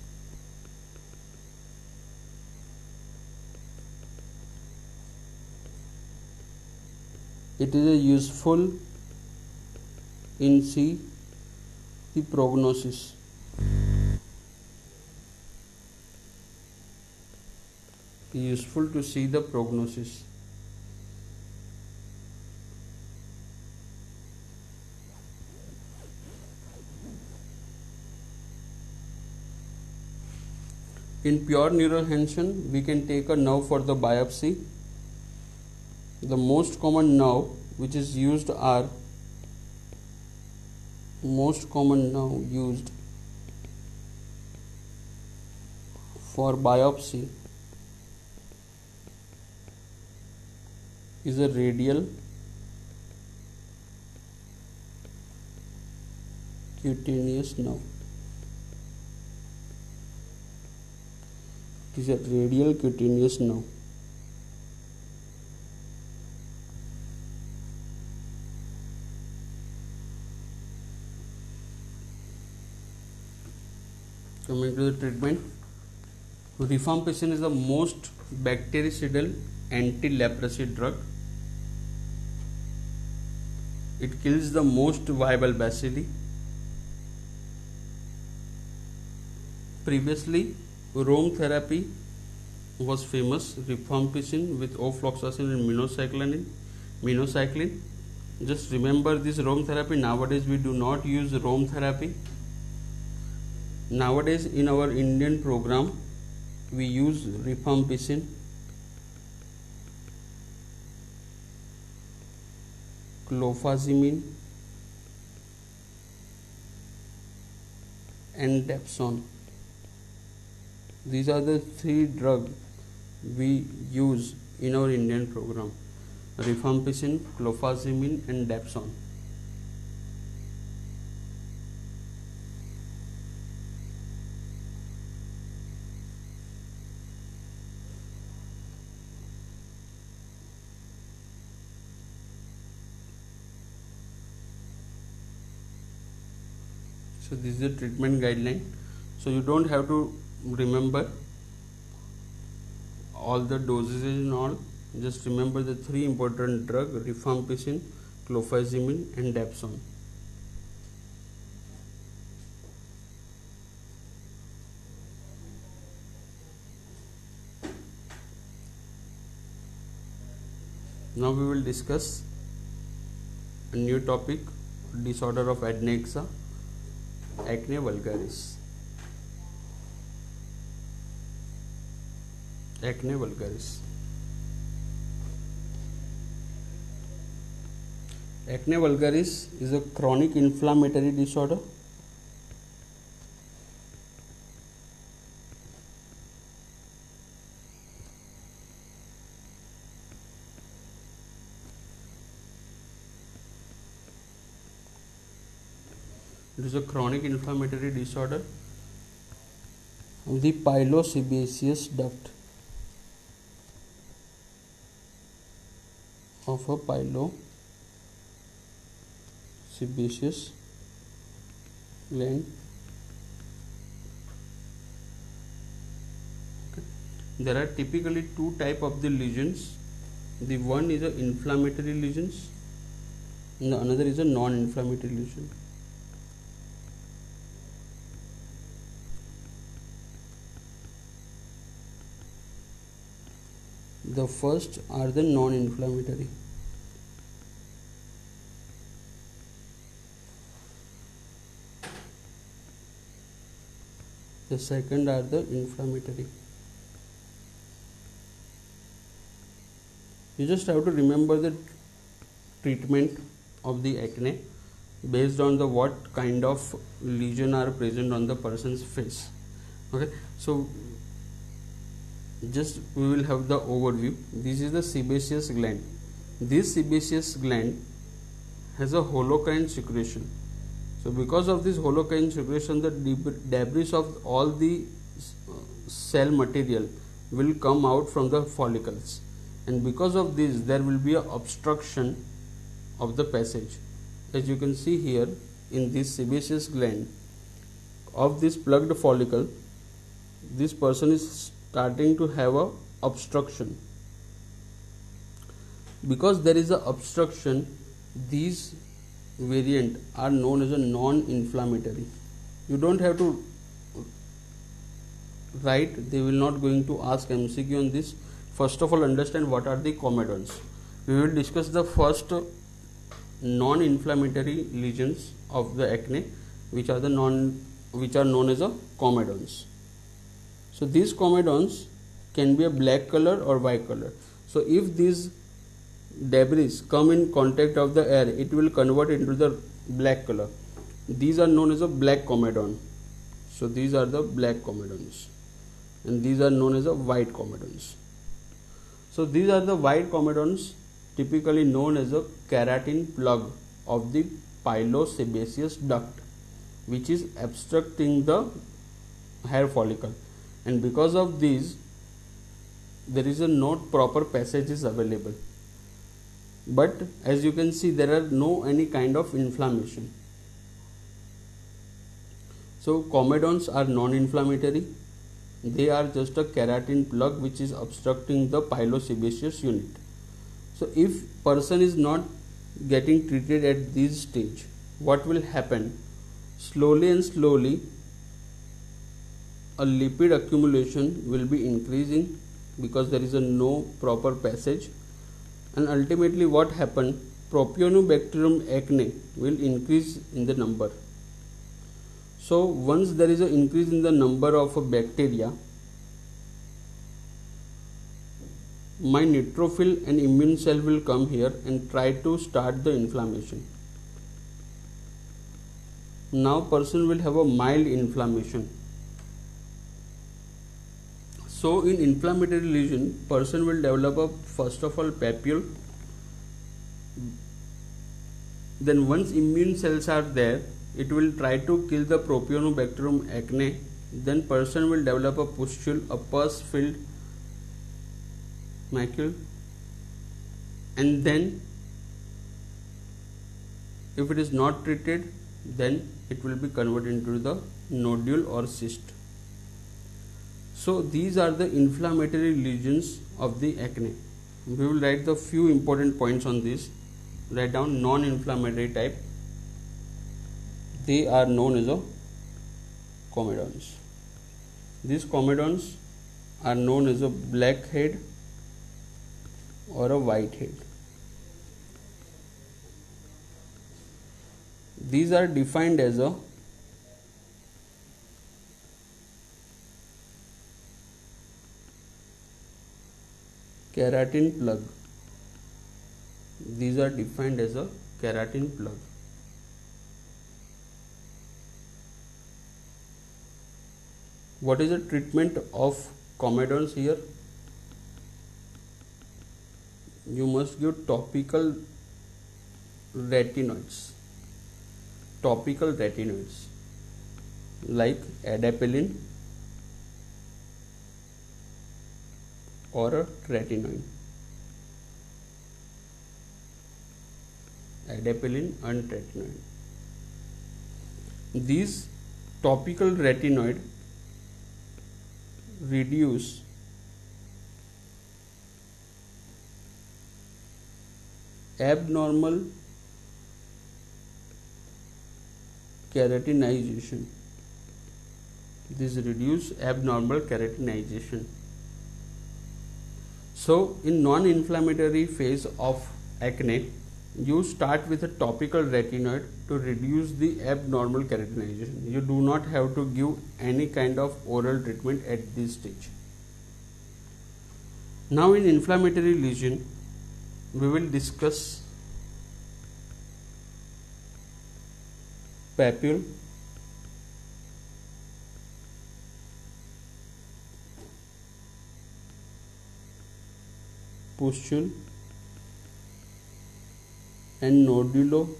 It is a useful in see the prognosis. Useful to see the prognosis. In pure neuroenhancement, we can take a nerve for the biopsy. The most common nerve which is used are for biopsy is a radial cutaneous nerve. It is a radial cutaneous nerve. Coming to the treatment, rifampicin is the most bactericidal anti-leprosy drug. It kills the most viable bacilli. Previously, Rome therapy was famous, rifampicin with ofloxacin and minocycline. Just remember this Rome therapy. Nowadays we do not use Rome therapy. Nowadays in our Indian program we use rifampicin, clofazimine and dapsone. These are the three drugs we use in our Indian program: rifampicin, clofazimine and dapsone. So this is the treatment guideline. So you don't have to remember all the doses and all. Just remember the three important drugs: rifampicin, clofazimine and dapsone. Now we will discuss a new topic, disorder of adnexa, acne vulgaris. Acne vulgaris. Acne vulgaris is a chronic inflammatory disorder. It is a chronic inflammatory disorder of the pilosebaceous duct of a pilosebaceous gland. Okay. There are typically two types of the lesions. The one is a inflammatory lesions and the another is a non-inflammatory lesion. The first are the non-inflammatory. The second are the inflammatory. You just have to remember the treatment of the acne based on the what kind of lesion are present on the person's face. Okay, so just we will have the overview. This is the sebaceous gland. This sebaceous gland has a holocrine secretion. So because of this holocrine secretion, the debris of all the cell material will come out from the follicles, and because of this there will be an obstruction of the passage. As you can see here in this sebaceous gland of this plugged follicle, this person is starting to have a obstruction. Because there is a obstruction, these variant are known as a non-inflammatory. You don't have to write, they will not going to ask MCQ on this. First of all, understand what are the comedones. We will discuss the first non-inflammatory lesions of the acne, which are known as a comedones. So these comedones can be a black color or white color. So if these debris come in contact of the air, it will convert into the black color. These are known as a black comedone. So these are the black comedones, and these are known as a white comedones. So these are the white comedones, typically known as a keratin plug of the pilosebaceous duct, which is obstructing the hair follicle, and because of these there is a not proper passage is available. But as you can see, there are no any kind of inflammation. So comedones are non-inflammatory. They are just a keratin plug which is obstructing the pilosebaceous unit. So if person is not getting treated at this stage, what will happen? Slowly and slowly a lipid accumulation will be increasing because there is a no proper passage, and ultimately what happened, Propionibacterium acne will increase in the number. So once there is an increase in the number of bacteria, my neutrophil and immune cell will come here and try to start the inflammation. Now person will have a mild inflammation. So in inflammatory lesion, person will develop a first of all papule. Then once immune cells are there, it will try to kill the Propionibacterium acne. Then person will develop a pustule, a pus filled macule, and then if it is not treated, then it will be converted into the nodule or cyst. So these are the inflammatory lesions of the acne. We will write the few important points on this. Write down non-inflammatory type. They are known as a comedones. These comedones are known as a black head or a white head. These are defined as a keratin plug. These are defined as a keratin plug. What is the treatment of comedones here? You must give topical retinoids. Topical retinoids like adapalene or a tretinoin. Adapalene and tretinoin. These topical retinoid reduce abnormal keratinization. This reduce abnormal keratinization. So in non-inflammatory phase of acne, you start with a topical retinoid to reduce the abnormal keratinization. You do not have to give any kind of oral treatment at this stage. Now in inflammatory lesion, we will discuss papule, pustule and nodulocystic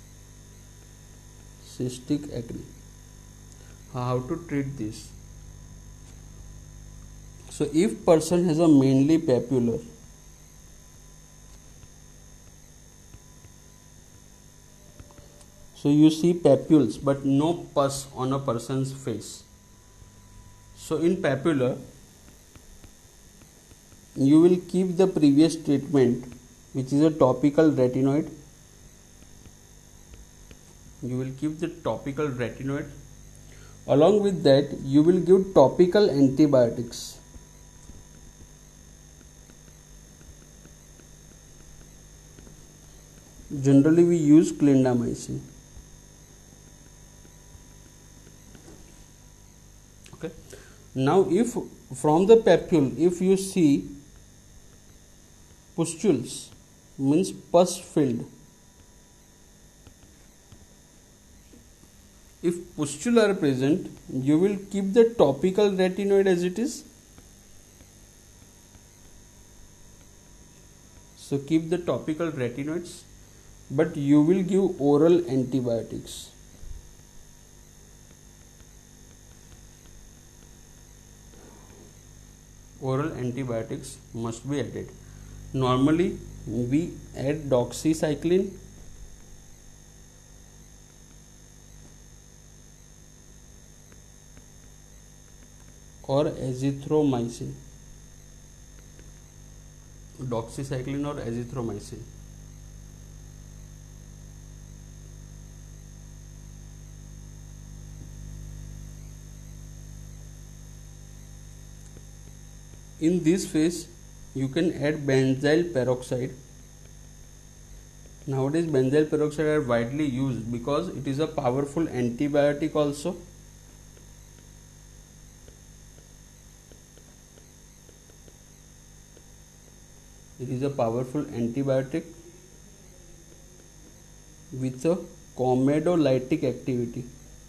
acne. How to treat this? So if person has a mainly papular, so you see papules but no pus on a person's face. So in papular, you will keep the previous treatment, which is a topical retinoid. You will keep the topical retinoid Along with that, you will give topical antibiotics. Generally, we use clindamycin. Okay. Now, if from the papule, if you see pustules, means pus filled. If pustule are present, you will keep the topical retinoid as it is. So keep the topical retinoids, but you will give oral antibiotics. Oral antibiotics must be added. Normally, we add doxycycline, or azithromycin. Doxycycline or azithromycin. In this phase, you can add benzyl peroxide. Nowadays, benzyl peroxide are widely used because it is a powerful antibiotic also. It is a powerful antibiotic with a comedolytic activity.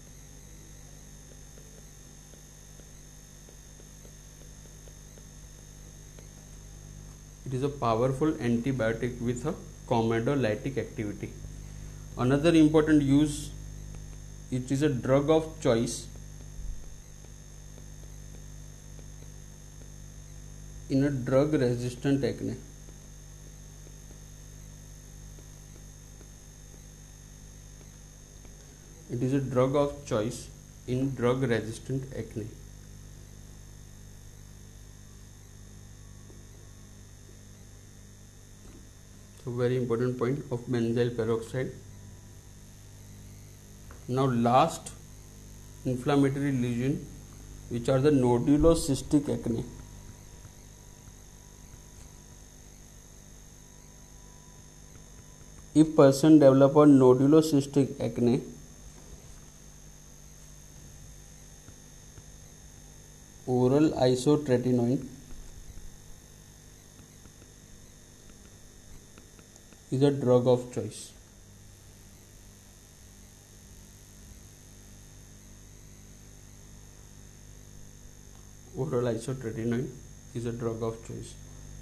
It is a powerful antibiotic with a comedolytic activity. Another important use, it is a drug of choice in a drug resistant acne. It is a drug of choice in drug resistant acne. So very important point of benzyl peroxide. Now last inflammatory lesion, which are the nodulocystic acne. If person develop a nodulocystic acne, oral isotretinoin is a drug of choice. Oral isotretinoin is a drug of choice.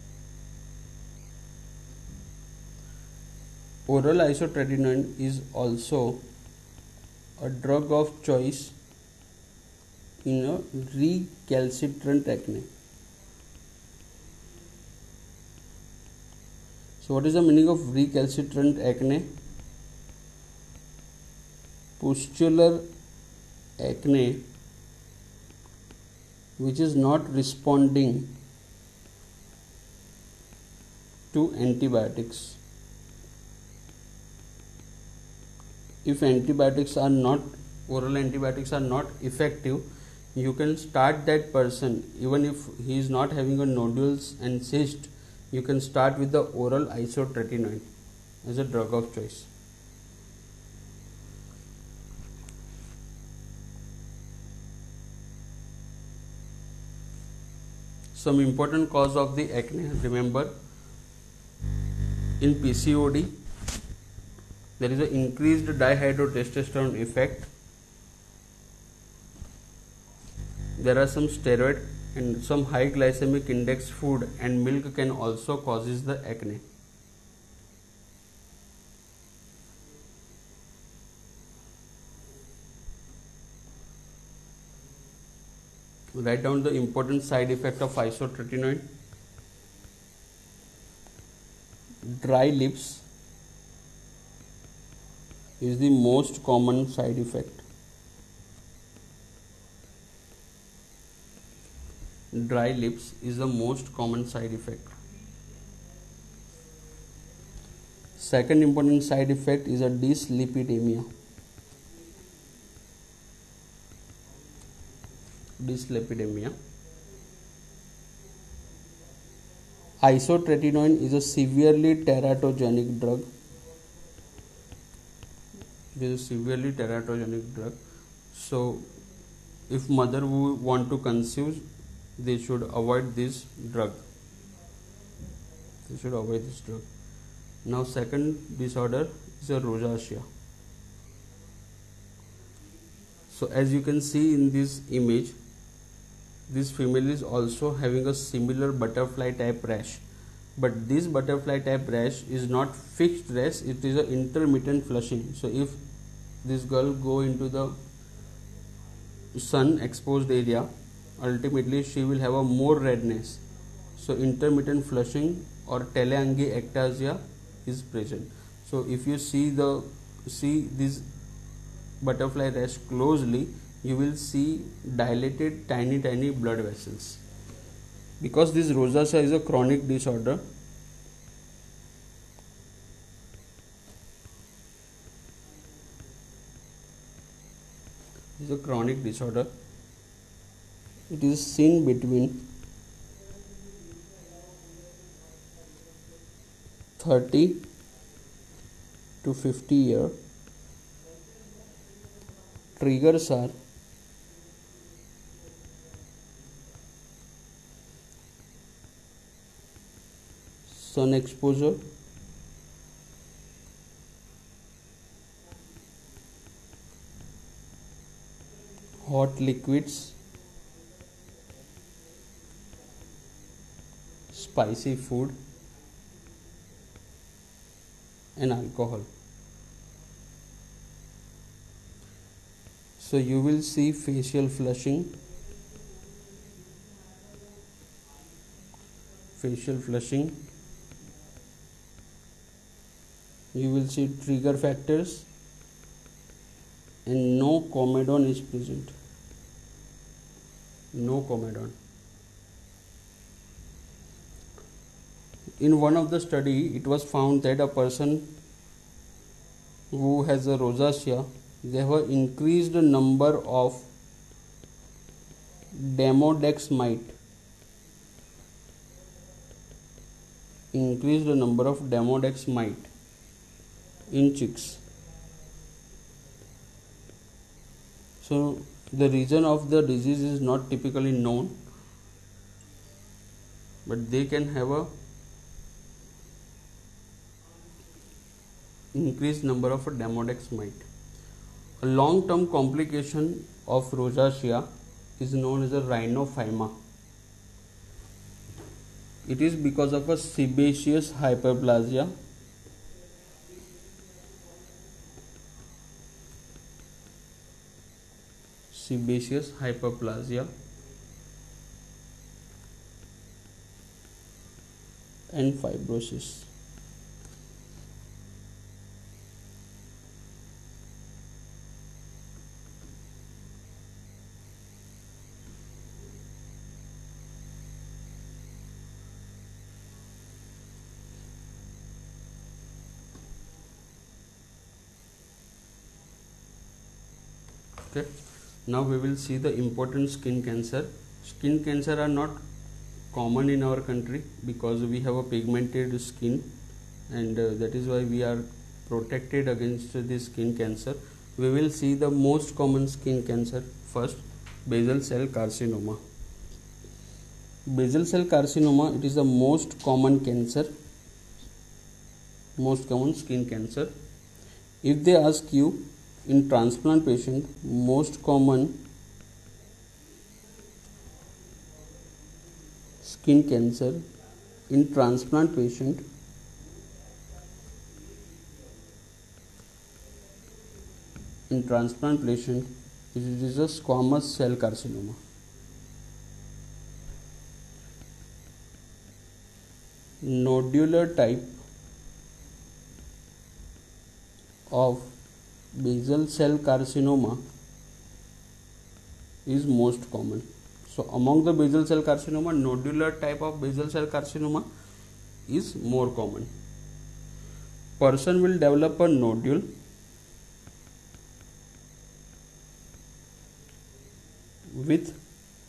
Oral isotretinoin is also a drug of choice in a recalcitrant acne. So what is the meaning of recalcitrant acne? Pustular acne which is not responding to antibiotics. If oral antibiotics are not effective, you can start that person, even if he is not having a nodules and cyst, you can start with the oral isotretinoin as a drug of choice. Some important cause of the acne, remember, in PCOD there is an increased dihydrotestosterone effect. There are some steroid and some high glycemic index food and milk can also causes the acne. Write down the important side effect of isotretinoin. Dry lips is the most common side effect. Dry lips is the most common side effect. Second important side effect is a dyslipidemia. dyslipidemia. Isotretinoin is a severely teratogenic drug. It is a severely teratogenic drug. So, if mother who want to conceive, they should avoid this drug. They should avoid this drug. Now, second disorder is a rosacea. So, as you can see in this image, this female is also having a similar butterfly type rash, but this butterfly type rash is not fixed rash, it is an intermittent flushing. So if this girl go into the sun exposed area, ultimately she will have a more redness. So intermittent flushing or telangiectasia is present. So if you see this butterfly rash closely, you will see dilated tiny blood vessels. Because this rosacea is a chronic disorder, it is seen between 30 to 50 years. Triggers are sun exposure, hot liquids, spicy food, and alcohol. So you will see facial flushing, you will see trigger factors, and no comedone is present. No comedone. In one of the study, it was found that a person who has a rosacea, they have an increased number of Demodex mite. In chicks. So the reason of the disease is not typically known, but they can have a increased number of Demodex mite. A long-term complication of rosacea is known as a rhinophyma. It is because of a sebaceous hyperplasia. And fibrosis. Okay. Now we will see the important skin cancer. Skin cancer are not common in our country because we have a pigmented skin, and that is why we are protected against this skin cancer. We will see the most common skin cancer first, basal cell carcinoma. Basal cell carcinoma, it is the most common skin cancer. If they ask you in transplant patient, most common skin cancer in transplant patient, it is a squamous cell carcinoma. Nodular type of basal cell carcinoma is most common. So among the basal cell carcinoma, nodular type of basal cell carcinoma is more common. Person will develop a nodule with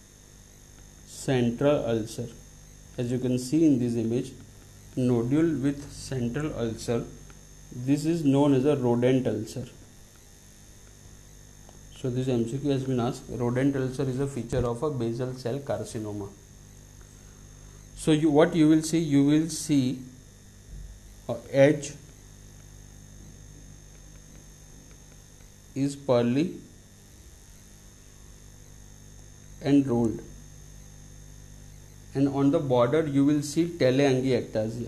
central ulcer. As you can see in this image, nodule with central ulcer, this is known as a rodent ulcer. So this MCQ has been asked, rodent ulcer is a feature of a basal cell carcinoma. So what you will see a edge is pearly and rolled, and on the border you will see telangiectasia.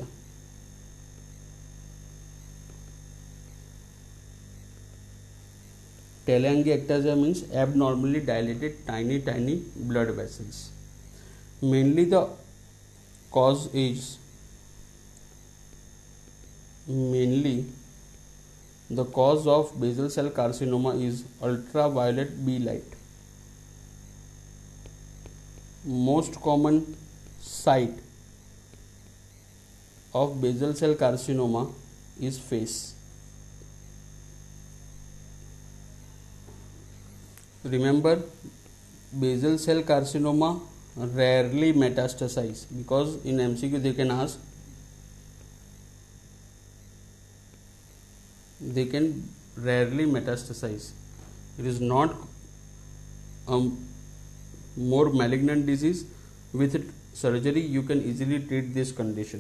Telangiectasia means abnormally dilated tiny blood vessels. Mainly the cause of basal cell carcinoma is ultraviolet B light. Most common site of basal cell carcinoma is face. Remember, basal cell carcinoma rarely metastasize, because in MCQ they can ask, they can rarely metastasize. It is not a more malignant disease. With surgery you can easily treat this condition.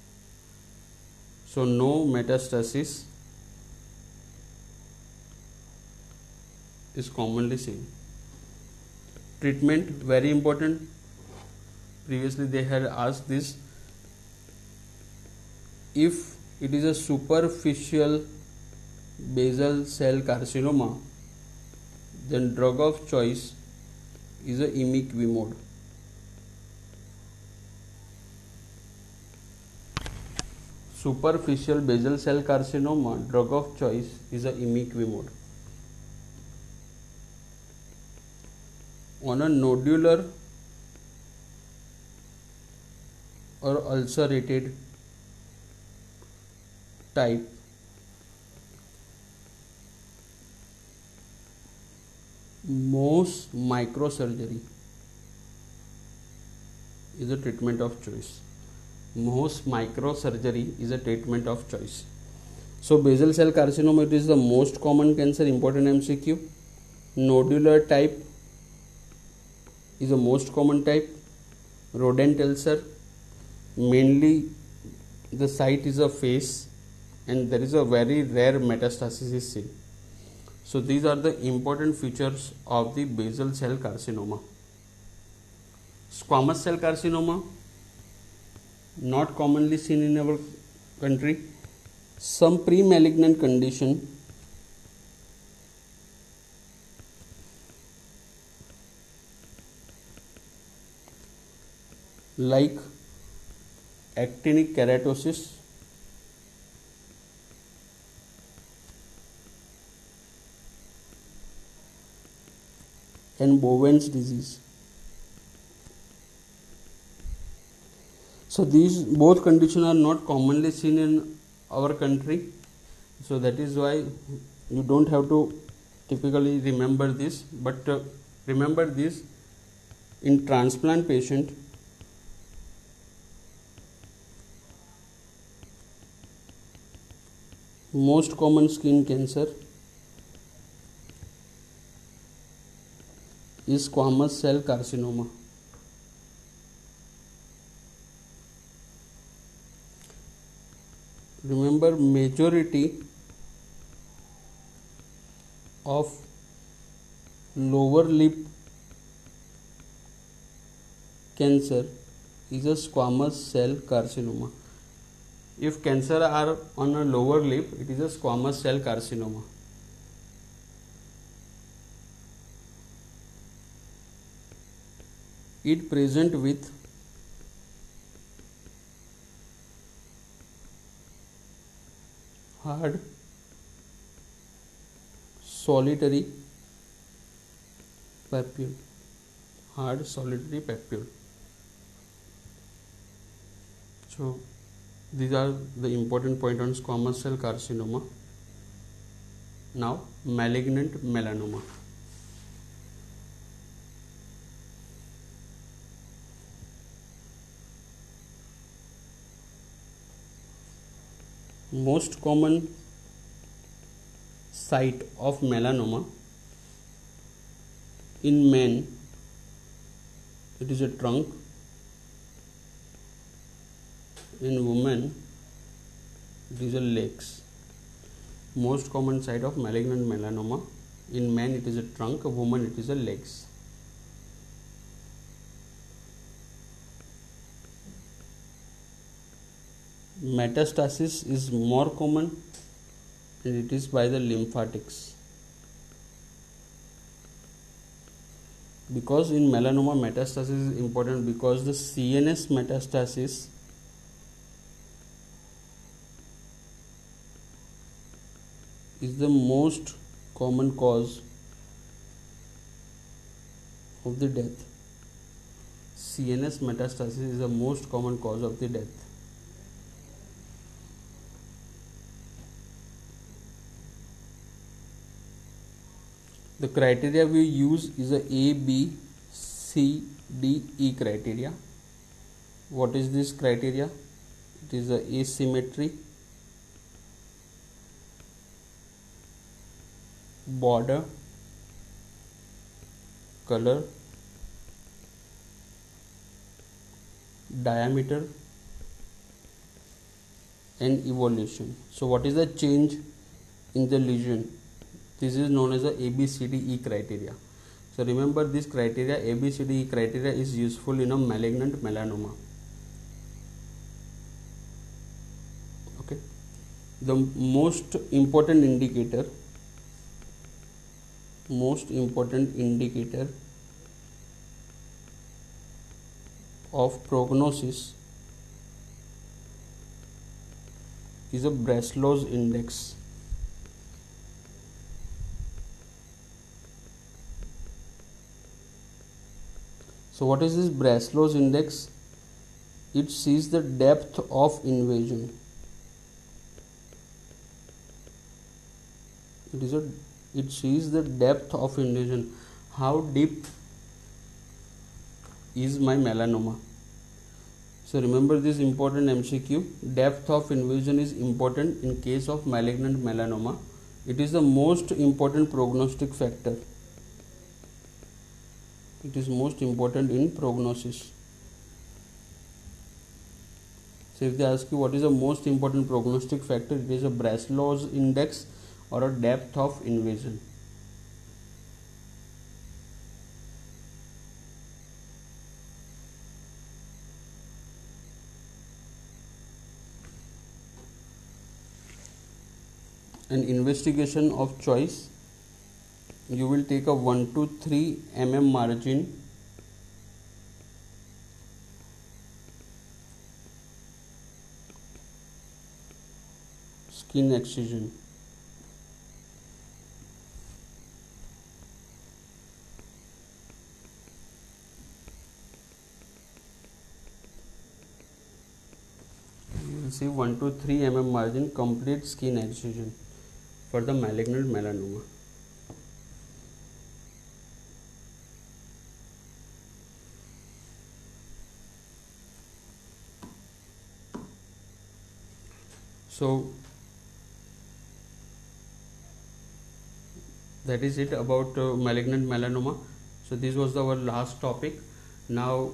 So no metastasis is commonly seen. Treatment, very important. Previously they had asked this. If it is a superficial basal cell carcinoma, then drug of choice is a imiquimod. Superficial basal cell carcinoma, drug of choice is a imiquimod. On a nodular or ulcerated type, Mohs microsurgery is a treatment of choice. Mohs microsurgery is a treatment of choice. So basal cell carcinoma, it is the most common cancer. Important MCQ. Nodular type is the most common type. Rodent ulcer, mainly the site is a face, and there is a very rare metastasis is seen. So these are the important features of the basal cell carcinoma. Squamous cell carcinoma, not commonly seen in our country. Some pre-malignant condition like actinic keratosis, and Bowen's disease. So these both conditions are not commonly seen in our country. So that is why you don't have to typically remember this. But remember this, in transplant patient, most common skin cancer is squamous cell carcinoma. Remember, majority of lower lip cancer is a squamous cell carcinoma. If cancer are on a lower lip, it is a squamous cell carcinoma. It present with hard solitary papule. Hard solitary papule. So these are the important point on squamous cell carcinoma. Now malignant melanoma. Most common site of melanoma in men, it is a trunk. In women, it is a legs. Most common site of malignant melanoma in men, it is a trunk. A woman, it is a legs. Metastasis is more common and it is by the lymphatics. Because in melanoma metastasis is important because the CNS metastasis is the most common cause of the death. CNS metastasis is the most common cause of the death. The criteria we use is a A, B, C, D, E criteria. What is this criteria? It is a asymmetry, border, color, diameter and evolution. So what is the change in the lesion? This is known as a ABCDE criteria. So remember this criteria, ABCDE criteria is useful in a malignant melanoma. Okay. The most important indicator of prognosis is a Braslow's index. So what is this Braslow's index? It sees the depth of invasion. It sees the depth of invasion. How deep is my melanoma? So remember this important MCQ. Depth of invasion is important in case of malignant melanoma. It is the most important prognostic factor. It is most important in prognosis. So if they ask you what is the most important prognostic factor, it is a Braslow's index or a depth of invasion. An investigation of choice. You will take a 1 to 3 mm margin skin excision. You will see 1 to 3 mm margin complete skin excision for the malignant melanoma. So that is it about malignant melanoma. So this was our last topic. Now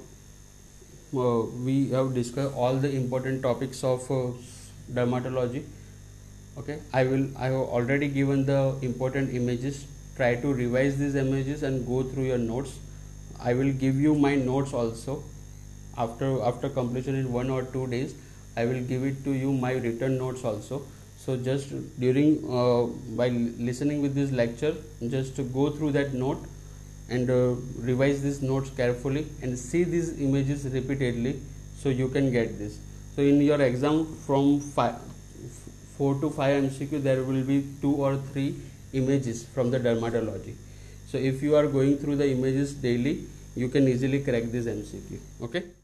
we have discussed all the important topics of dermatology. Okay, I have already given the important images. Try to revise these images and go through your notes. I will give you my notes also after completion in 1 or 2 days. I will give it to you my written notes also. So just during while listening with this lecture, just to go through that note and revise these notes carefully and see these images repeatedly so you can get this. So in your exam from 4 to 5 MCQ there will be 2 or 3 images from the dermatology. So if you are going through the images daily, you can easily crack this MCQ. Okay.